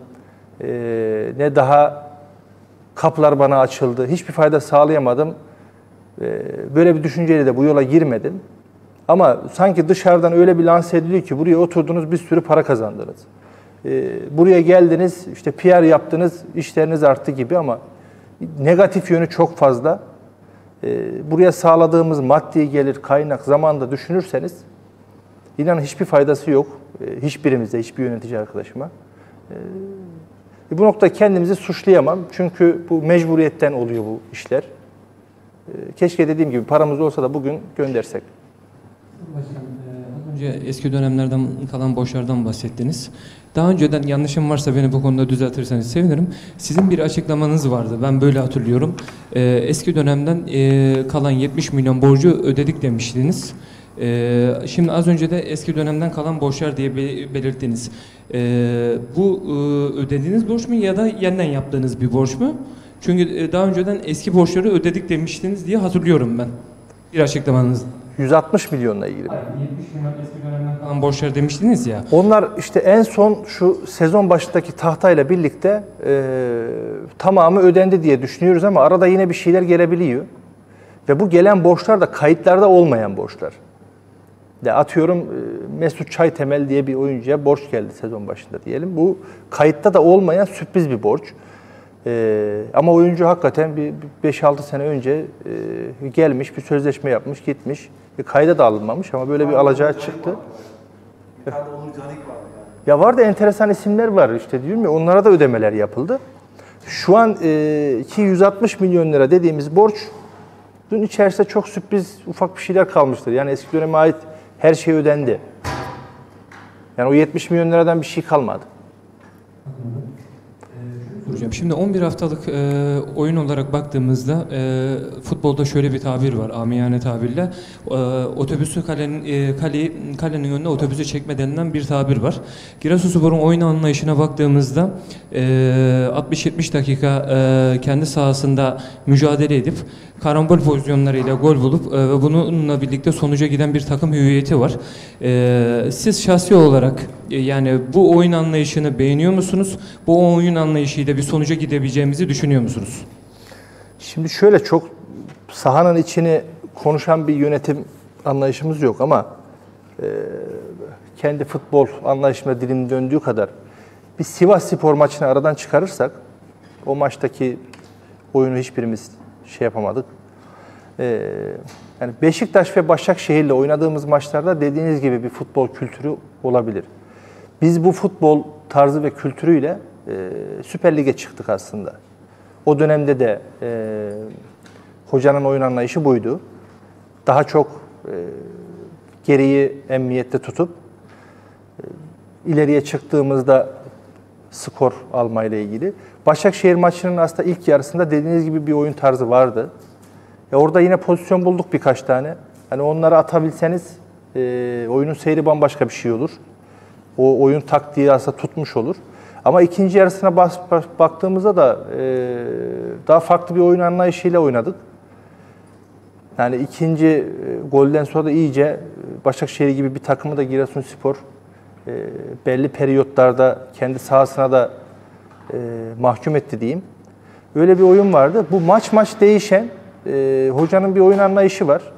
ne daha kapılar bana açıldı. Hiçbir fayda sağlayamadım. Böyle bir düşünceyle de bu yola girmedim. Ama sanki dışarıdan öyle bir lanse ediliyor ki buraya oturdunuz, bir sürü para kazandınız. Buraya geldiniz, işte PR yaptınız, işleriniz arttı gibi ama negatif yönü çok fazla. Buraya sağladığımız maddi gelir, kaynak, zamanda düşünürseniz inanın hiçbir faydası yok. Hiçbirimize, hiçbir yönetici arkadaşıma. Bu noktada kendimizi suçlayamam. Çünkü bu mecburiyetten oluyor bu işler. Keşke dediğim gibi paramız olsa da bugün göndersek. Başkanım, az önce eski dönemlerden kalan borçlardan bahsettiniz. Daha önceden yanlışım varsa beni bu konuda düzeltirseniz sevinirim. Sizin bir açıklamanız vardı. Ben böyle hatırlıyorum. Eski dönemden kalan 70 milyon borcu ödedik demiştiniz. Şimdi az önce de eski dönemden kalan borçlar diye belirttiniz. Bu ödediğiniz borç mu ya da yeniden yaptığınız bir borç mu? Çünkü daha önceden eski borçları ödedik demiştiniz diye hatırlıyorum ben. Bir açıklamanız. 160 milyonla ilgili. 70 milyon eski dönemden kalan borçlar demiştiniz ya. Onlar işte en son şu sezon başındaki tahtayla birlikte tamamı ödendi diye düşünüyoruz ama arada yine bir şeyler gelebiliyor. Ve bu gelen borçlar da kayıtlarda olmayan borçlar. De atıyorum Mesut Çaytemel diye bir oyuncuya borç geldi sezon başında diyelim. Bu kayıtta da olmayan sürpriz bir borç. Ama oyuncu hakikaten bir 5-6 sene önce gelmiş, bir sözleşme yapmış, gitmiş. Kayda da alınmamış ama böyle bir alacağı çıktı. Bir tane Onur Canik var yani. Ya var da enteresan isimler var işte diyorum ya, onlara da ödemeler yapıldı. Şu an ki 160 milyon lira dediğimiz borçun içerisinde çok sürpriz ufak bir şeyler kalmıştır. Yani eski döneme ait her şey ödendi. Yani o 70 milyon liradan bir şey kalmadı. Hocam şimdi 11 haftalık oyun olarak baktığımızda futbolda şöyle bir tabir var, amiyane tabirle. Otobüsü kalenin önüne otobüsü çekme denilen bir tabir var. Giresunspor'un oyun anlayışına baktığımızda 60-70 dakika kendi sahasında mücadele edip karambol pozisyonlarıyla gol bulup ve bununla birlikte sonuca giden bir takım hüviyeti var. Siz şahsi olarak yani bu oyun anlayışını beğeniyor musunuz? Bu oyun anlayışıyla bir sonuca gidebileceğimizi düşünüyor musunuz? Şimdi şöyle, çok sahanın içini konuşan bir yönetim anlayışımız yok ama kendi futbol anlayışıma dilim döndüğü kadar bir Sivasspor maçını aradan çıkarırsak o maçtaki oyunu hiçbirimiz şey yapamadık. Yani Beşiktaş ve Başakşehir'le oynadığımız maçlarda dediğiniz gibi bir futbol kültürü olabilir. Biz bu futbol tarzı ve kültürüyle Süper Lig'e çıktık aslında. O dönemde de hocanın oyun anlayışı buydu. Daha çok geriyi emniyette tutup ileriye çıktığımızda skor almayla ilgili. Başakşehir maçının aslında ilk yarısında dediğiniz gibi bir oyun tarzı vardı. Orada yine pozisyon bulduk birkaç tane. Hani onları atabilseniz oyunun seyri bambaşka bir şey olur. O oyun taktiği aslında tutmuş olur. Ama ikinci yarısına baktığımızda da daha farklı bir oyun anlayışıyla oynadık. Yani ikinci golden sonra da iyice Başakşehir gibi bir takımı da Giresunspor belli periyotlarda kendi sahasına da mahkum etti diyeyim. Öyle bir oyun vardı. Bu maç değişen hocanın bir oyun anlayışı var.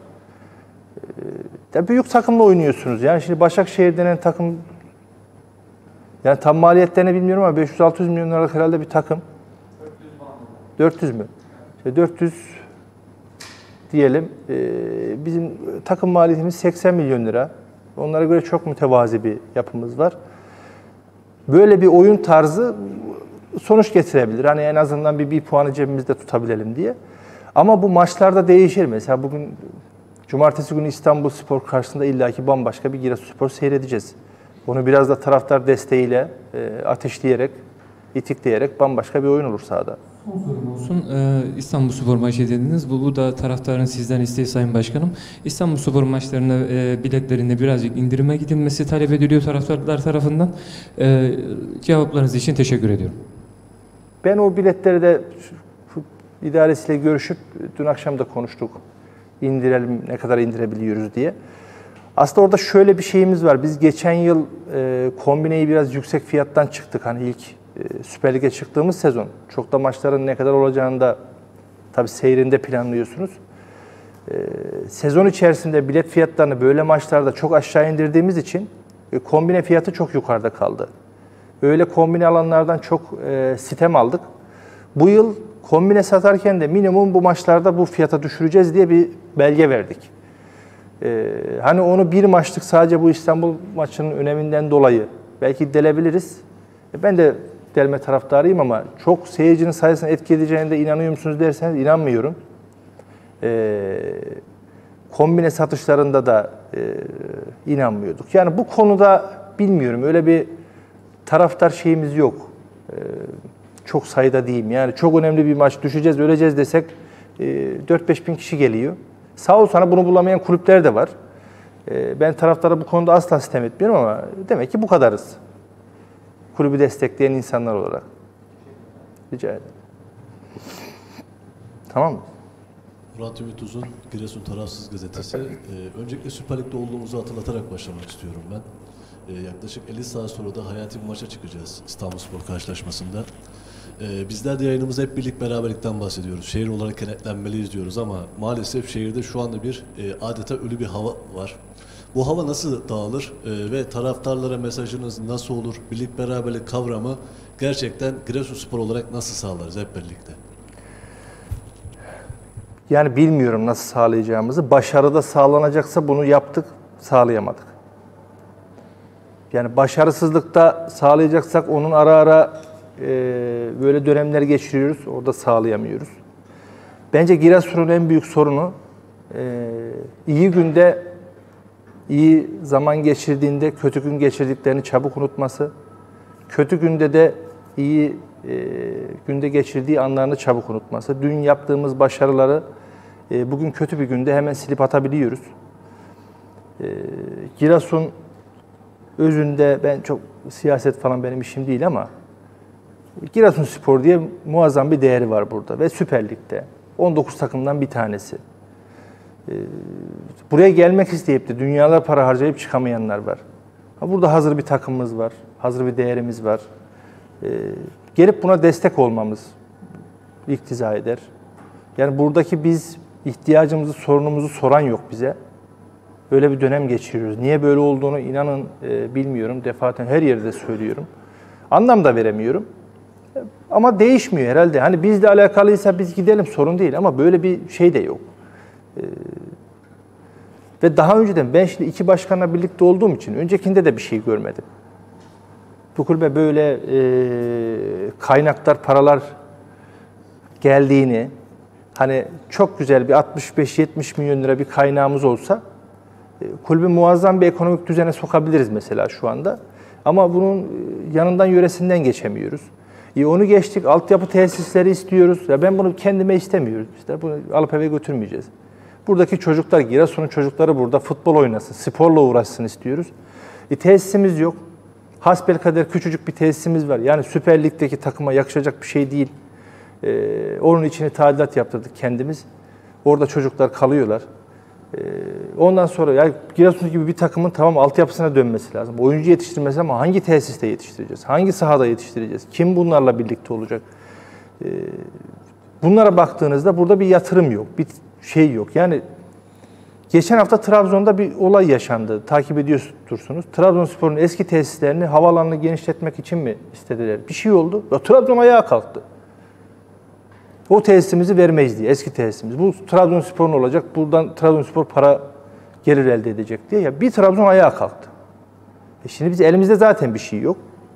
Büyük takımla oynuyorsunuz. Yani şimdi Başakşehir denen takım, yani tam maliyetlerini bilmiyorum ama 500-600 milyon liralık herhalde bir takım. 400 mü? 400 diyelim. Bizim takım maliyetimiz 80 milyon lira. Onlara göre çok mütevazi bir yapımız var. Böyle bir oyun tarzı sonuç getirebilir. Hani en azından bir puanı cebimizde tutabilelim diye. Ama bu maçlarda değişir. Mesela bugün cumartesi günü İstanbulspor karşısında illaki bambaşka bir Giresunspor seyredeceğiz. Onu biraz da taraftar desteğiyle ateşleyerek, itikleyerek bambaşka bir oyun olur sahada. Son sorum olsun. İstanbulspor maçı dediniz. Bu da taraftarın sizden isteği Sayın Başkanım. İstanbulspor maçlarına biletlerinde birazcık indirime gidilmesi talep ediliyor taraftarlar tarafından. Cevaplarınız için teşekkür ediyorum. Ben o biletleri de idaresiyle görüşüp dün akşam da konuştuk. İndirelim, ne kadar indirebiliyoruz diye. Aslında orada şöyle bir şeyimiz var. Biz geçen yıl kombineyi biraz yüksek fiyattan çıktık. Hani ilk Süper Lig'e çıktığımız sezon. Çok da maçların ne kadar olacağını da tabii seyrinde planlıyorsunuz. Sezon içerisinde bilet fiyatlarını böyle maçlarda çok aşağı indirdiğimiz için kombine fiyatı çok yukarıda kaldı. Öyle kombine alanlardan çok sitem aldık. Bu yıl kombine satarken de minimum bu maçlarda bu fiyata düşüreceğiz diye bir belge verdik. Hani onu bir maçlık sadece bu İstanbul maçının öneminden dolayı belki delebiliriz. Ben de delme taraftarıyım ama çok seyircinin sayısını etki edeceğine de inanıyor musunuz derseniz inanmıyorum. Kombine satışlarında da inanmıyorduk. Yani bu konuda bilmiyorum, öyle bir taraftar şeyimiz yok. Çok sayıda diyeyim. Yani çok önemli bir maç, düşeceğiz, öleceğiz desek 4-5 bin kişi geliyor. Sağ ol sana bunu bulamayan kulüpler de var. Ben taraftara bu konuda asla sitem etmiyorum ama demek ki bu kadarız. Kulübü destekleyen insanlar olarak. Rica ederim. Tamam mı? Murat Ümit Uzun, Giresun Tarafsız Gazetesi. Öncelikle Süper Lig'de olduğumuzu hatırlatarak başlamak istiyorum ben. Yaklaşık 50 saat sonra da hayati bir maça çıkacağız İstanbulspor karşılaşmasında. Bizler de yayınımızda hep birlik beraberlikten bahsediyoruz. Şehir olarak kenetlenmeliyiz diyoruz ama maalesef şehirde şu anda bir adeta ölü bir hava var. Bu hava nasıl dağılır ve taraftarlara mesajınız nasıl olur? Birlik beraberlik kavramı gerçekten Giresunspor olarak nasıl sağlarız hep birlikte? Yani bilmiyorum nasıl sağlayacağımızı. Başarıda sağlanacaksa bunu yaptık, sağlayamadık. Yani başarısızlıkta sağlayacaksak onun ara ara böyle dönemler geçiriyoruz. Orada sağlayamıyoruz. Bence Giresun'un en büyük sorunu iyi günde, iyi zaman geçirdiğinde kötü gün geçirdiklerini çabuk unutması. Kötü günde de iyi günde geçirdiği anlarını çabuk unutması. Dün yaptığımız başarıları bugün kötü bir günde hemen silip atabiliyoruz. Giresun özünde, ben çok siyaset falan benim işim değil ama Giresunspor diye muazzam bir değeri var burada ve Süper Lig'de 19 takımdan bir tanesi. Buraya gelmek isteyip de dünyalar para harcayıp çıkamayanlar var. Burada hazır bir takımımız var, hazır bir değerimiz var. Gelip buna destek olmamız iktiza eder. Yani buradaki biz ihtiyacımızı, sorunumuzu soran yok bize. Öyle bir dönem geçiriyoruz. Niye böyle olduğunu inanın bilmiyorum. Defaten her yerde söylüyorum. Anlam da veremiyorum. Ama değişmiyor herhalde. Hani bizle alakalıysa biz gidelim, sorun değil ama böyle bir şey de yok. Ve daha önceden ben şimdi iki başkanla birlikte olduğum için öncekinde de bir şey görmedim. Bu kulübe böyle kaynaklar, paralar geldiğini, hani çok güzel bir 65-70 milyon lira bir kaynağımız olsa kulübü muazzam bir ekonomik düzene sokabiliriz mesela şu anda. Ama bunun yanından, yöresinden geçemiyoruz. Onu geçtik, altyapı tesisleri istiyoruz. Ya ben bunu kendime istemiyorum. İşte bunu alıp eve götürmeyeceğiz. Buradaki çocuklar, Giresun'un çocukları burada futbol oynasın, sporla uğraşsın istiyoruz. Tesisimiz yok. Hasbelkader küçücük bir tesisimiz var. Yani Süper Lig'deki takıma yakışacak bir şey değil. Onun içine tadilat yaptırdık kendimiz. Orada çocuklar kalıyorlar. Ondan sonra ya Giresun gibi bir takımın tamam altyapısına dönmesi lazım. Oyuncu yetiştirmesi ama hangi tesiste yetiştireceğiz? Hangi sahada yetiştireceğiz? Kim bunlarla birlikte olacak? Bunlara baktığınızda burada bir yatırım yok. Bir şey yok. Yani geçen hafta Trabzon'da bir olay yaşandı. Takip ediyorsunuz. Trabzonspor'un eski tesislerini, havaalanını genişletmek için mi istediler? Bir şey oldu. Ya, Trabzon ayağa kalktı. O tesisimizi vermeyiz diye, eski tesisimiz. Bu Trabzonspor'un olacak, buradan Trabzonspor para gelir elde edecek diye. Ya bir Trabzon ayağa kalktı. Şimdi biz elimizde zaten bir şey yok.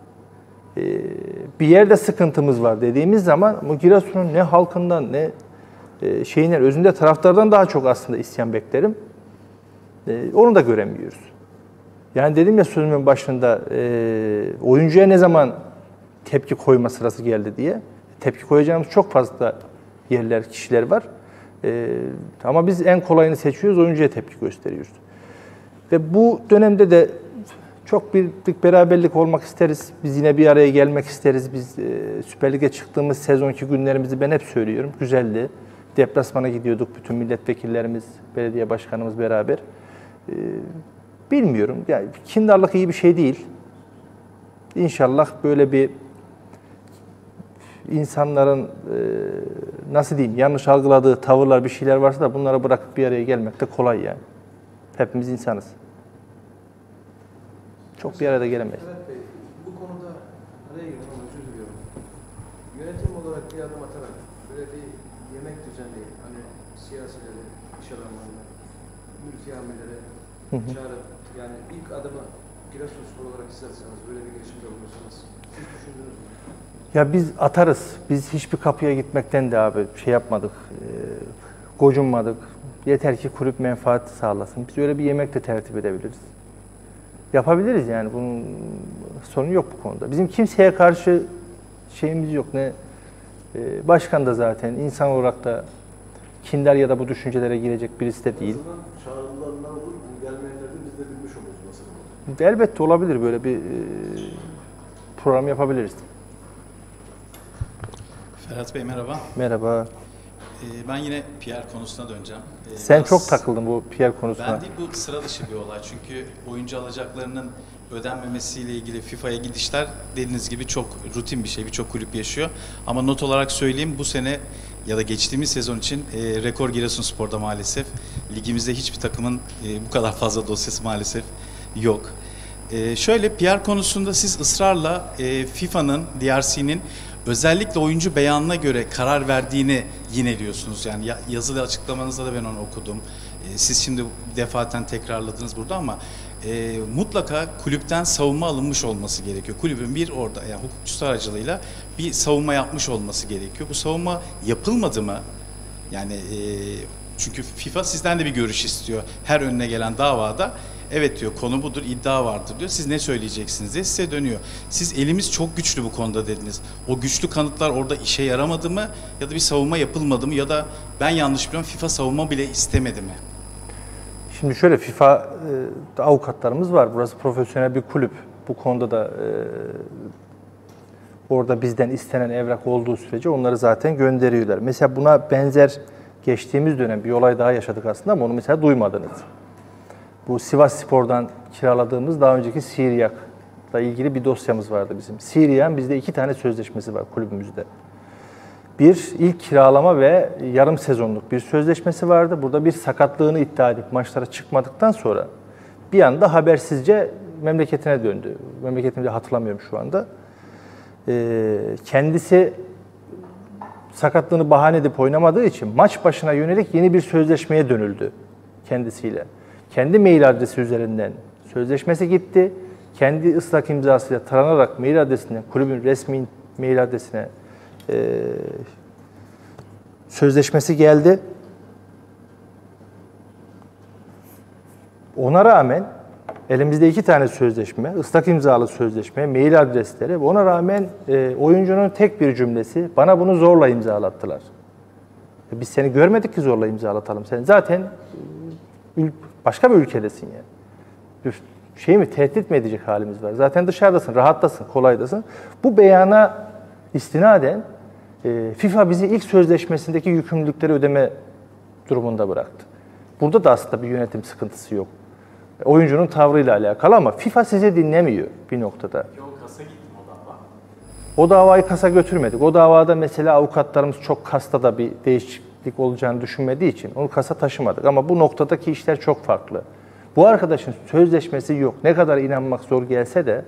Bir yerde sıkıntımız var dediğimiz zaman bu Giresun'un ne halkından ne şeyinden, özünde taraftardan daha çok aslında isyan beklerim. Onu da göremiyoruz. Yani dedim ya sözümün başında oyuncuya ne zaman tepki koyma sırası geldi diye. tepki koyacağımız çok fazla yerler, kişiler var. Ama biz en kolayını seçiyoruz, oyuncuya tepki gösteriyoruz. Ve bu dönemde de çok birlik, beraberlik olmak isteriz. Biz yine bir araya gelmek isteriz. Biz Süper Lig'e çıktığımız sezonki günlerimizi ben hep söylüyorum. Güzeldi. Deplasmana gidiyorduk bütün milletvekillerimiz, belediye başkanımız beraber. Bilmiyorum. Yani kindarlık iyi bir şey değil. İnşallah böyle bir insanların nasıl diyeyim yanlış algıladığı tavırlar bir şeyler varsa da bunları bırakıp bir araya gelmek de kolay yani. Hepimiz insanız. Çok bir arada gelemeyiz. Evet Bey, bu konuda araya girdim ama özür diliyorum. Yönetim olarak bir adım atarak böyle bir yemek düzenleyip hani siyasileri, iş adamlarını, mülki amirleri çağırıp yani ilk adımı Giresunspor olarak isterseniz böyle bir girişimde bulunursanız siz düşündünüz mü? Ya biz atarız. Biz hiçbir kapıya gitmekten de abi şey yapmadık. Gocunmadık. Yeter ki kulüp menfaat sağlasın. Biz öyle bir yemek de tertip edebiliriz. Yapabiliriz yani. Bunun sorunu yok bu konuda. Bizim kimseye karşı şeyimiz yok. Ne başkan da zaten insan olarak da kindar ya da bu düşüncelere girecek birisi de değil. Çağrılarından olur, gelmeyenlerini biz de bilmiş oluruz nasıl? Elbette olabilir böyle bir program yapabiliriz. Ferhat Bey merhaba. Merhaba. Ben yine PR konusuna döneceğim. Sen Biraz- çok takıldın bu PR konusuna. Ben değil, bu sıra dışı bir olay. Çünkü oyuncu alacaklarının ödenmemesiyle ilgili FIFA'ya gidişler dediğiniz gibi çok rutin bir şey. Birçok kulüp yaşıyor. Ama not olarak söyleyeyim, bu sene ya da geçtiğimiz sezon için rekor Giresunspor'da maalesef. Ligimizde hiçbir takımın bu kadar fazla dosyası maalesef yok. Şöyle PR konusunda siz ısrarla FIFA'nın, DRC'nin özellikle oyuncu beyanına göre karar verdiğini yineliyorsunuz. Yani yazılı açıklamanızda da ben onu okudum. Siz şimdi defaten tekrarladınız burada ama mutlaka kulüpten savunma alınmış olması gerekiyor. Kulübün bir orada yani hukukçusu aracılığıyla bir savunma yapmış olması gerekiyor. Bu savunma yapılmadı mı? Yani çünkü FIFA sizden de bir görüş istiyor. Her önüne gelen davada evet diyor, konu budur, iddia vardır diyor. Siz ne söyleyeceksiniz diye size dönüyor. Siz elimiz çok güçlü bu konuda dediniz. O güçlü kanıtlar orada işe yaramadı mı? Ya da bir savunma yapılmadı mı? Ya da ben yanlış biliyorum, FIFA savunma bile istemedi mi? Şimdi şöyle FIFA avukatlarımız var. Burası profesyonel bir kulüp. Bu konuda da orada bizden istenen evrak olduğu sürece onları zaten gönderiyorlar. Mesela buna benzer geçtiğimiz dönem bir olay daha yaşadık aslında ama onu mesela duymadınız. Bu Sivasspor'dan kiraladığımız daha önceki Siryak'la ilgili bir dosyamız vardı bizim. Siryak'ın bizde 2 tane sözleşmesi var kulübümüzde. Bir ilk kiralama ve yarım sezonluk bir sözleşmesi vardı. Burada bir sakatlığını iddia edip maçlara çıkmadıktan sonra bir anda habersizce memleketine döndü. Memleketimi de hatırlamıyorum şu anda. Kendisi sakatlığını bahane edip oynamadığı için maç başına yönelik yeni bir sözleşmeye dönüldü kendisiyle. Kendi mail adresi üzerinden sözleşmesi gitti. Kendi ıslak imzasıyla taranarak mail adresinden, kulübün resmi mail adresine sözleşmesi geldi. Ona rağmen elimizde 2 tane sözleşme, ıslak imzalı sözleşme, mail adresleri. Ona rağmen oyuncunun tek bir cümlesi, bana bunu zorla imzalattılar. Biz seni görmedik ki zorla imzalatalım. Sen zaten başka bir ülkedesin yani. Bir şey mi, tehdit mi edecek halimiz var? Zaten dışarıdasın, rahattasın, kolaydasın. Bu beyana istinaden FIFA bizi ilk sözleşmesindeki yükümlülükleri ödeme durumunda bıraktı. Burada da aslında bir yönetim sıkıntısı yok. Oyuncunun tavrıyla alakalı ama FIFA sizi dinlemiyor bir noktada. O davayı kasa götürmedik. O davada mesela avukatlarımız çok kasta da bir değişiklik olacağını düşünmediği için onu kasa taşımadık. Ama bu noktadaki işler çok farklı. Bu arkadaşın sözleşmesi yok. Ne kadar inanmak zor gelse de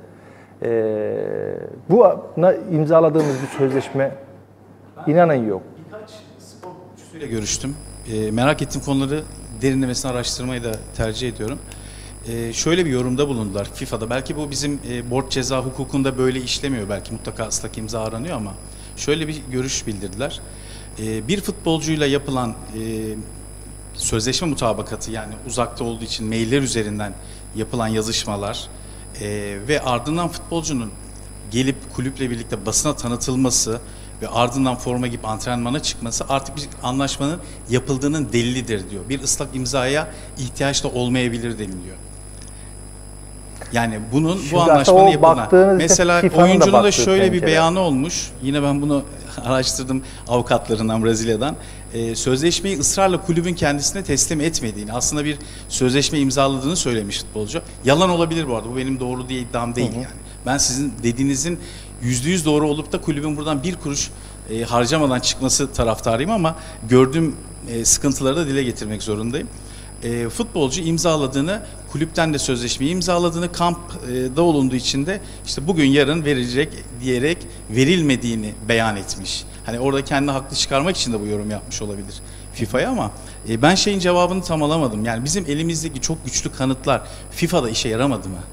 bu imzaladığımız bir sözleşme inanın yok. Birkaç spor hukukçusuyla görüştüm. Merak ettiğim konuları derinlemesine araştırmayı da tercih ediyorum. Şöyle bir yorumda bulundular FIFA'da. Belki bu bizim borç ceza hukukunda böyle işlemiyor. Belki mutlaka ıslak imza aranıyor ama şöyle bir görüş bildirdiler. Bir futbolcuyla yapılan sözleşme mutabakatı, yani uzakta olduğu için mailler üzerinden yapılan yazışmalar ve ardından futbolcunun gelip kulüple birlikte basına tanıtılması ve ardından forma giyip antrenmana çıkması artık bir anlaşmanın yapıldığının delilidir diyor. Bir ıslak imzaya ihtiyaç da olmayabilir deniliyor. Yani bunun Şimdi bu anlaşmanın yapıldığına. baktığınızda Mesela FIFA'nın da oyuncunun da baktığı şöyle bir pencere. beyanı olmuş. Yine ben bunu araştırdım avukatlarından Brezilya'dan. Sözleşmeyi ısrarla kulübün kendisine teslim etmediğini, aslında bir sözleşme imzaladığını söylemiş futbolcu. Yalan olabilir bu arada. Bu benim doğru diye iddiam değil yani. Ben sizin dediğinizin %100 doğru olup da kulübün buradan bir kuruş harcamadan çıkması taraftarıyım ama gördüğüm sıkıntıları da dile getirmek zorundayım. Futbolcu imzaladığını, kulüpten de sözleşmeyi imzaladığını, kampta olunduğu için de işte bugün yarın verilecek diyerek verilmediğini beyan etmiş. Hani orada kendini haklı çıkarmak için de bu yorum yapmış olabilir FIFA'ya ama ben şeyin cevabını tam alamadım. Yani bizim elimizdeki çok güçlü kanıtlar FIFA'da işe yaramadı mı?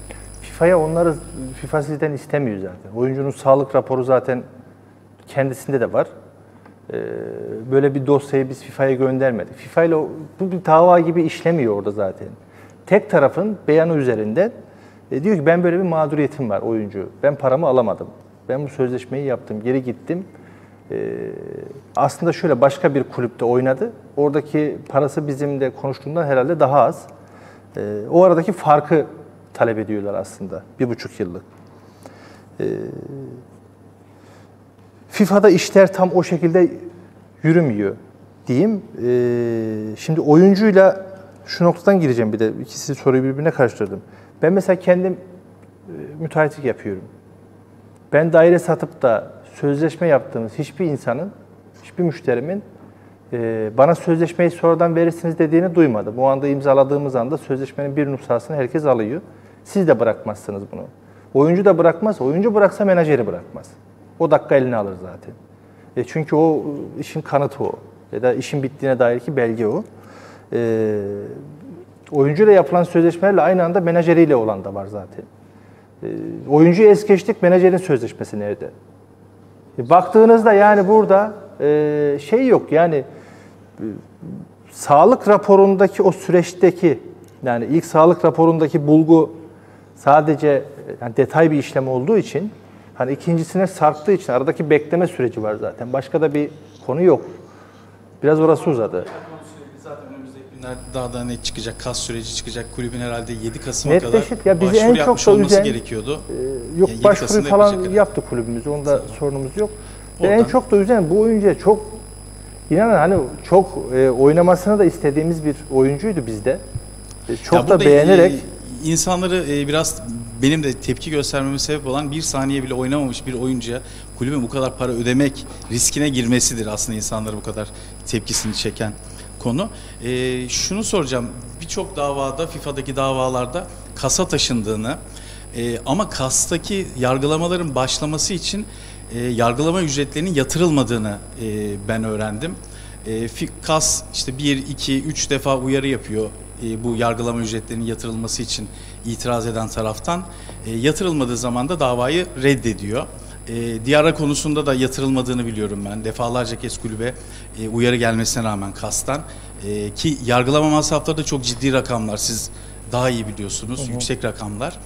FIFA sizden istemiyor zaten. Oyuncunun sağlık raporu zaten kendisinde de var. Böyle bir dosyayı biz FIFA'ya göndermedik. FIFA ile bu bir dava gibi işlemiyor orada zaten. Tek tarafın beyanı üzerinden diyor ki ben böyle bir mağduriyetim var oyuncu. Ben paramı alamadım. Ben bu sözleşmeyi yaptım, geri gittim. Aslında şöyle başka bir kulüpte oynadı. Oradaki parası bizimle konuştuğundan herhalde daha az. O aradaki farkı talep ediyorlar aslında. 1,5 yıllık. FIFA'da işler tam o şekilde yürümüyor diyeyim. Şimdi oyuncuyla şu noktadan gireceğim bir de. İkisi soruyu birbirine karıştırdım. Ben mesela kendim müteahhitlik yapıyorum. Ben daire satıp da sözleşme yaptığımız hiçbir insanın, hiçbir müşterimin bana sözleşmeyi sonradan verirsiniz dediğini duymadım. O anda imzaladığımız anda sözleşmenin bir nüshasını herkes alıyor. Siz de bırakmazsınız bunu. Oyuncu da bırakmaz. Oyuncu bıraksa menajeri bırakmaz. O dakika eline alır zaten. Çünkü o işin kanıtı o. Ya da işin bittiğine dair ki belge o. Oyuncuyla yapılan sözleşmelerle aynı anda menajeriyle olan da var zaten. Oyuncuyu es geçtik, menajerin sözleşmesi nerede? Baktığınızda yani burada şey yok yani sağlık raporundaki o süreçteki yani ilk sağlık raporundaki bulgu sadece yani detay bir işlem olduğu için hani ikincisine sarktığı için aradaki bekleme süreci var zaten. Başka da bir konu yok. Biraz orası uzadı. Zaten önümüzdeki günler daha da net çıkacak, kas süreci çıkacak. Kulübün herhalde 7 Kasım'a kadar Ya bizi başvuru en yapmış çok da olması üzen, gerekiyordu. Yok Yani başvuru Kasım'da falan yapacak yaptı kulübümüz. Onda sorunumuz yok. Ve Oradan. en çok da üzen bu oyuncuya çok inanın hani çok oynamasını da istediğimiz bir oyuncuydu bizde. Çok Ya da burada, beğenerek insanları biraz benim de tepki göstermeme sebep olan bir saniye bile oynamamış bir oyuncuya kulübün bu kadar para ödemek riskine girmesidir aslında insanları bu kadar tepkisini çeken konu. Şunu soracağım, birçok davada, FIFA'daki davalarda kasa taşındığını ama kastaki yargılamaların başlaması için yargılama ücretlerinin yatırılmadığını ben öğrendim. KAS işte 1, 2, 3 defa uyarı yapıyor bu yargılama ücretlerinin yatırılması için itiraz eden taraftan. Yatırılmadığı zaman da davayı reddediyor. Diarra konusunda da yatırılmadığını biliyorum ben. Defalarca kez kulübe uyarı gelmesine rağmen KAS'tan. Ki yargılama masrafları da çok ciddi rakamlar. Siz daha iyi biliyorsunuz. Yüksek rakamlar.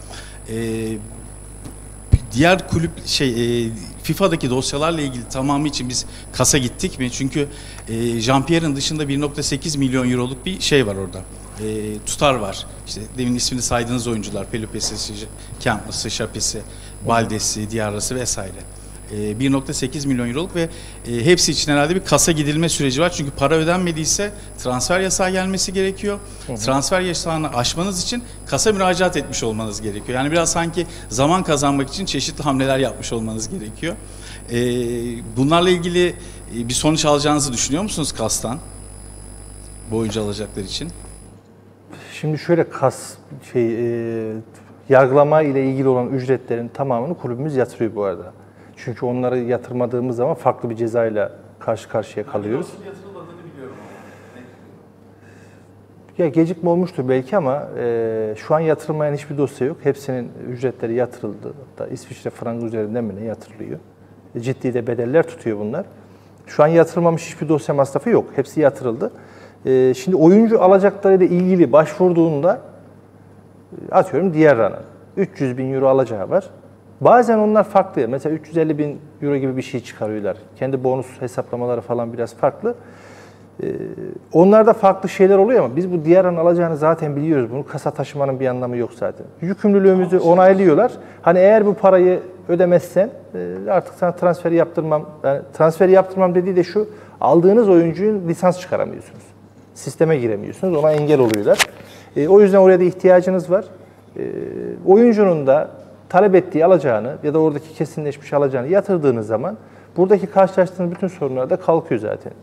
Diğer kulüp FIFA'daki dosyalarla ilgili tamamı için biz KAS'a gittik mi? Çünkü Jean-Pierre'in dışında 1,8 milyon euroluk bir şey var orada. Tutar var. İşte demin ismini saydığınız oyuncular, Pelupesi, Campbell'sı, Şapesi, Baldes'i, Diarra'sı vesaire. 1,8 milyon euroluk ve hepsi için herhalde bir kasa gidilme süreci var. Çünkü para ödenmediyse transfer yasağı gelmesi gerekiyor. Transfer yasağını aşmanız için kasa müracaat etmiş olmanız gerekiyor. Yani biraz sanki zaman kazanmak için çeşitli hamleler yapmış olmanız gerekiyor. Bunlarla ilgili bir sonuç alacağınızı düşünüyor musunuz KAS'tan? Bu oyuncu alacaklar için. şimdi şöyle yargılama ile ilgili olan ücretlerin tamamını kulübümüz yatırıyor bu arada. Çünkü onları yatırmadığımız zaman farklı bir cezayla karşı karşıya kalıyoruz. Ya gecikme olmuştur belki ama şu an yatırılmayan hiçbir dosya yok. Hepsinin ücretleri yatırıldı. Hatta İsviçre frangı üzerinden mi ne yatırılıyor. Ciddi de bedeller tutuyor bunlar. Şu an yatırılmamış hiçbir dosya masrafı yok. Hepsi yatırıldı. Şimdi oyuncu alacaklarıyla ilgili başvurduğunda atıyorum Diarra'nın 300 bin euro alacağı var. Bazen onlar farklı. Mesela 350 bin euro gibi bir şey çıkarıyorlar. Kendi bonus hesaplamaları falan biraz farklı. Onlarda farklı şeyler oluyor ama biz bu diğer alacağını zaten biliyoruz. Bunu kasa taşımanın bir anlamı yok zaten. Yükümlülüğümüzü onaylıyorlar. Hani eğer bu parayı ödemezsen artık sana transferi yaptırmam. Yani transferi yaptırmam dediği de şu: aldığınız oyuncunun lisans çıkaramıyorsunuz. Sisteme giremiyorsunuz. Ona engel oluyorlar. O yüzden oraya da ihtiyacınız var. Oyuncunun da talep ettiği alacağını ya da oradaki kesinleşmiş alacağını yatırdığınız zaman buradaki karşılaştığınız bütün sorunlar da kalkıyor zaten.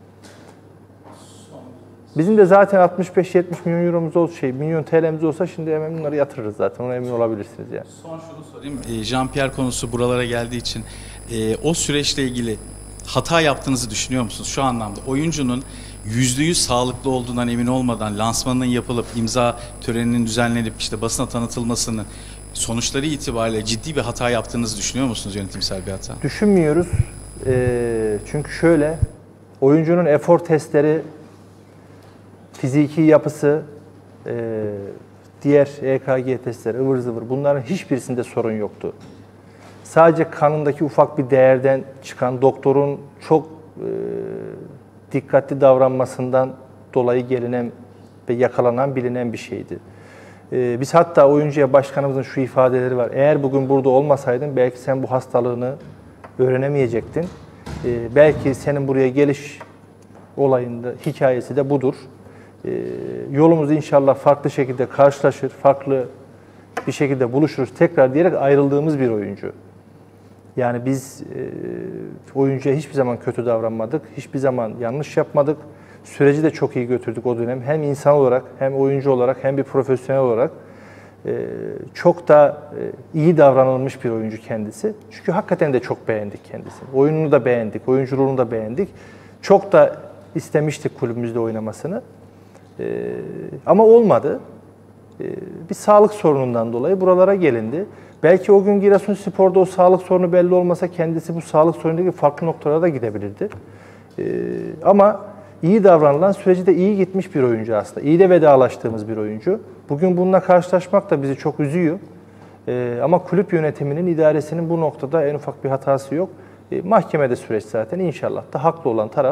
Bizim de zaten 65-70 milyon euromuz olsa, milyon TL'miz olsa şimdi hemen bunları yatırırız zaten. Ona emin olabilirsiniz yani. Son şunu sorayım. Jean-Pierre konusu buralara geldiği için o süreçle ilgili hata yaptığınızı düşünüyor musunuz? Şu anlamda oyuncunun %100 sağlıklı olduğundan emin olmadan lansmanının yapılıp imza töreninin düzenlenip işte basına tanıtılmasının sonuçları itibariyle ciddi bir hata yaptığınızı düşünüyor musunuz, yönetimsel bir hata? Düşünmüyoruz. Çünkü şöyle, oyuncunun efor testleri, fiziki yapısı, diğer EKG testleri, ıvır zıvır, bunların hiçbirisinde sorun yoktu. Sadece kanındaki ufak bir değerden çıkan doktorun çok dikkatli davranmasından dolayı gelinen ve yakalanan, bilinen bir şeydi. Biz hatta oyuncuya başkanımızın şu ifadeleri var: eğer bugün burada olmasaydın belki sen bu hastalığını öğrenemeyecektin. Belki senin buraya geliş olayında hikayesi de budur. Yolumuz inşallah farklı şekilde karşılaşır, farklı bir şekilde buluşuruz tekrar diyerek ayrıldığımız bir oyuncu. Yani biz oyuncuya hiçbir zaman kötü davranmadık, hiçbir zaman yanlış yapmadık. Süreci de çok iyi götürdük o dönem. Hem insan olarak, hem oyuncu olarak, hem bir profesyonel olarak çok da iyi davranılmış bir oyuncu kendisi. Çünkü hakikaten de çok beğendik kendisini. Oyununu da beğendik, oyunculuğunu da beğendik. Çok da istemiştik kulübümüzde oynamasını. Ama olmadı. Bir sağlık sorunundan dolayı buralara gelindi. Belki o gün Giresunspor'da o sağlık sorunu belli olmasa kendisi bu sağlık sorunundaki farklı noktalara da gidebilirdi. Ama iyi davranılan, süreci de iyi gitmiş bir oyuncu aslında. İyi de vedalaştığımız bir oyuncu. Bugün bununla karşılaşmak da bizi çok üzüyor. Ama kulüp yönetiminin, idaresinin bu noktada en ufak bir hatası yok. Mahkemede süreç zaten. İnşallah da haklı olan taraf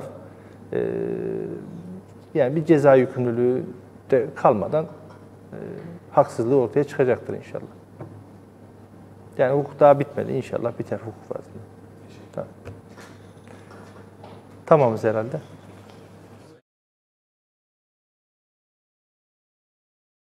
yani bir ceza yükümlülüğü de kalmadan haksızlığı ortaya çıkacaktır inşallah. Yani hukuk daha bitmedi. İnşallah biter hukuk var. Tamamız herhalde.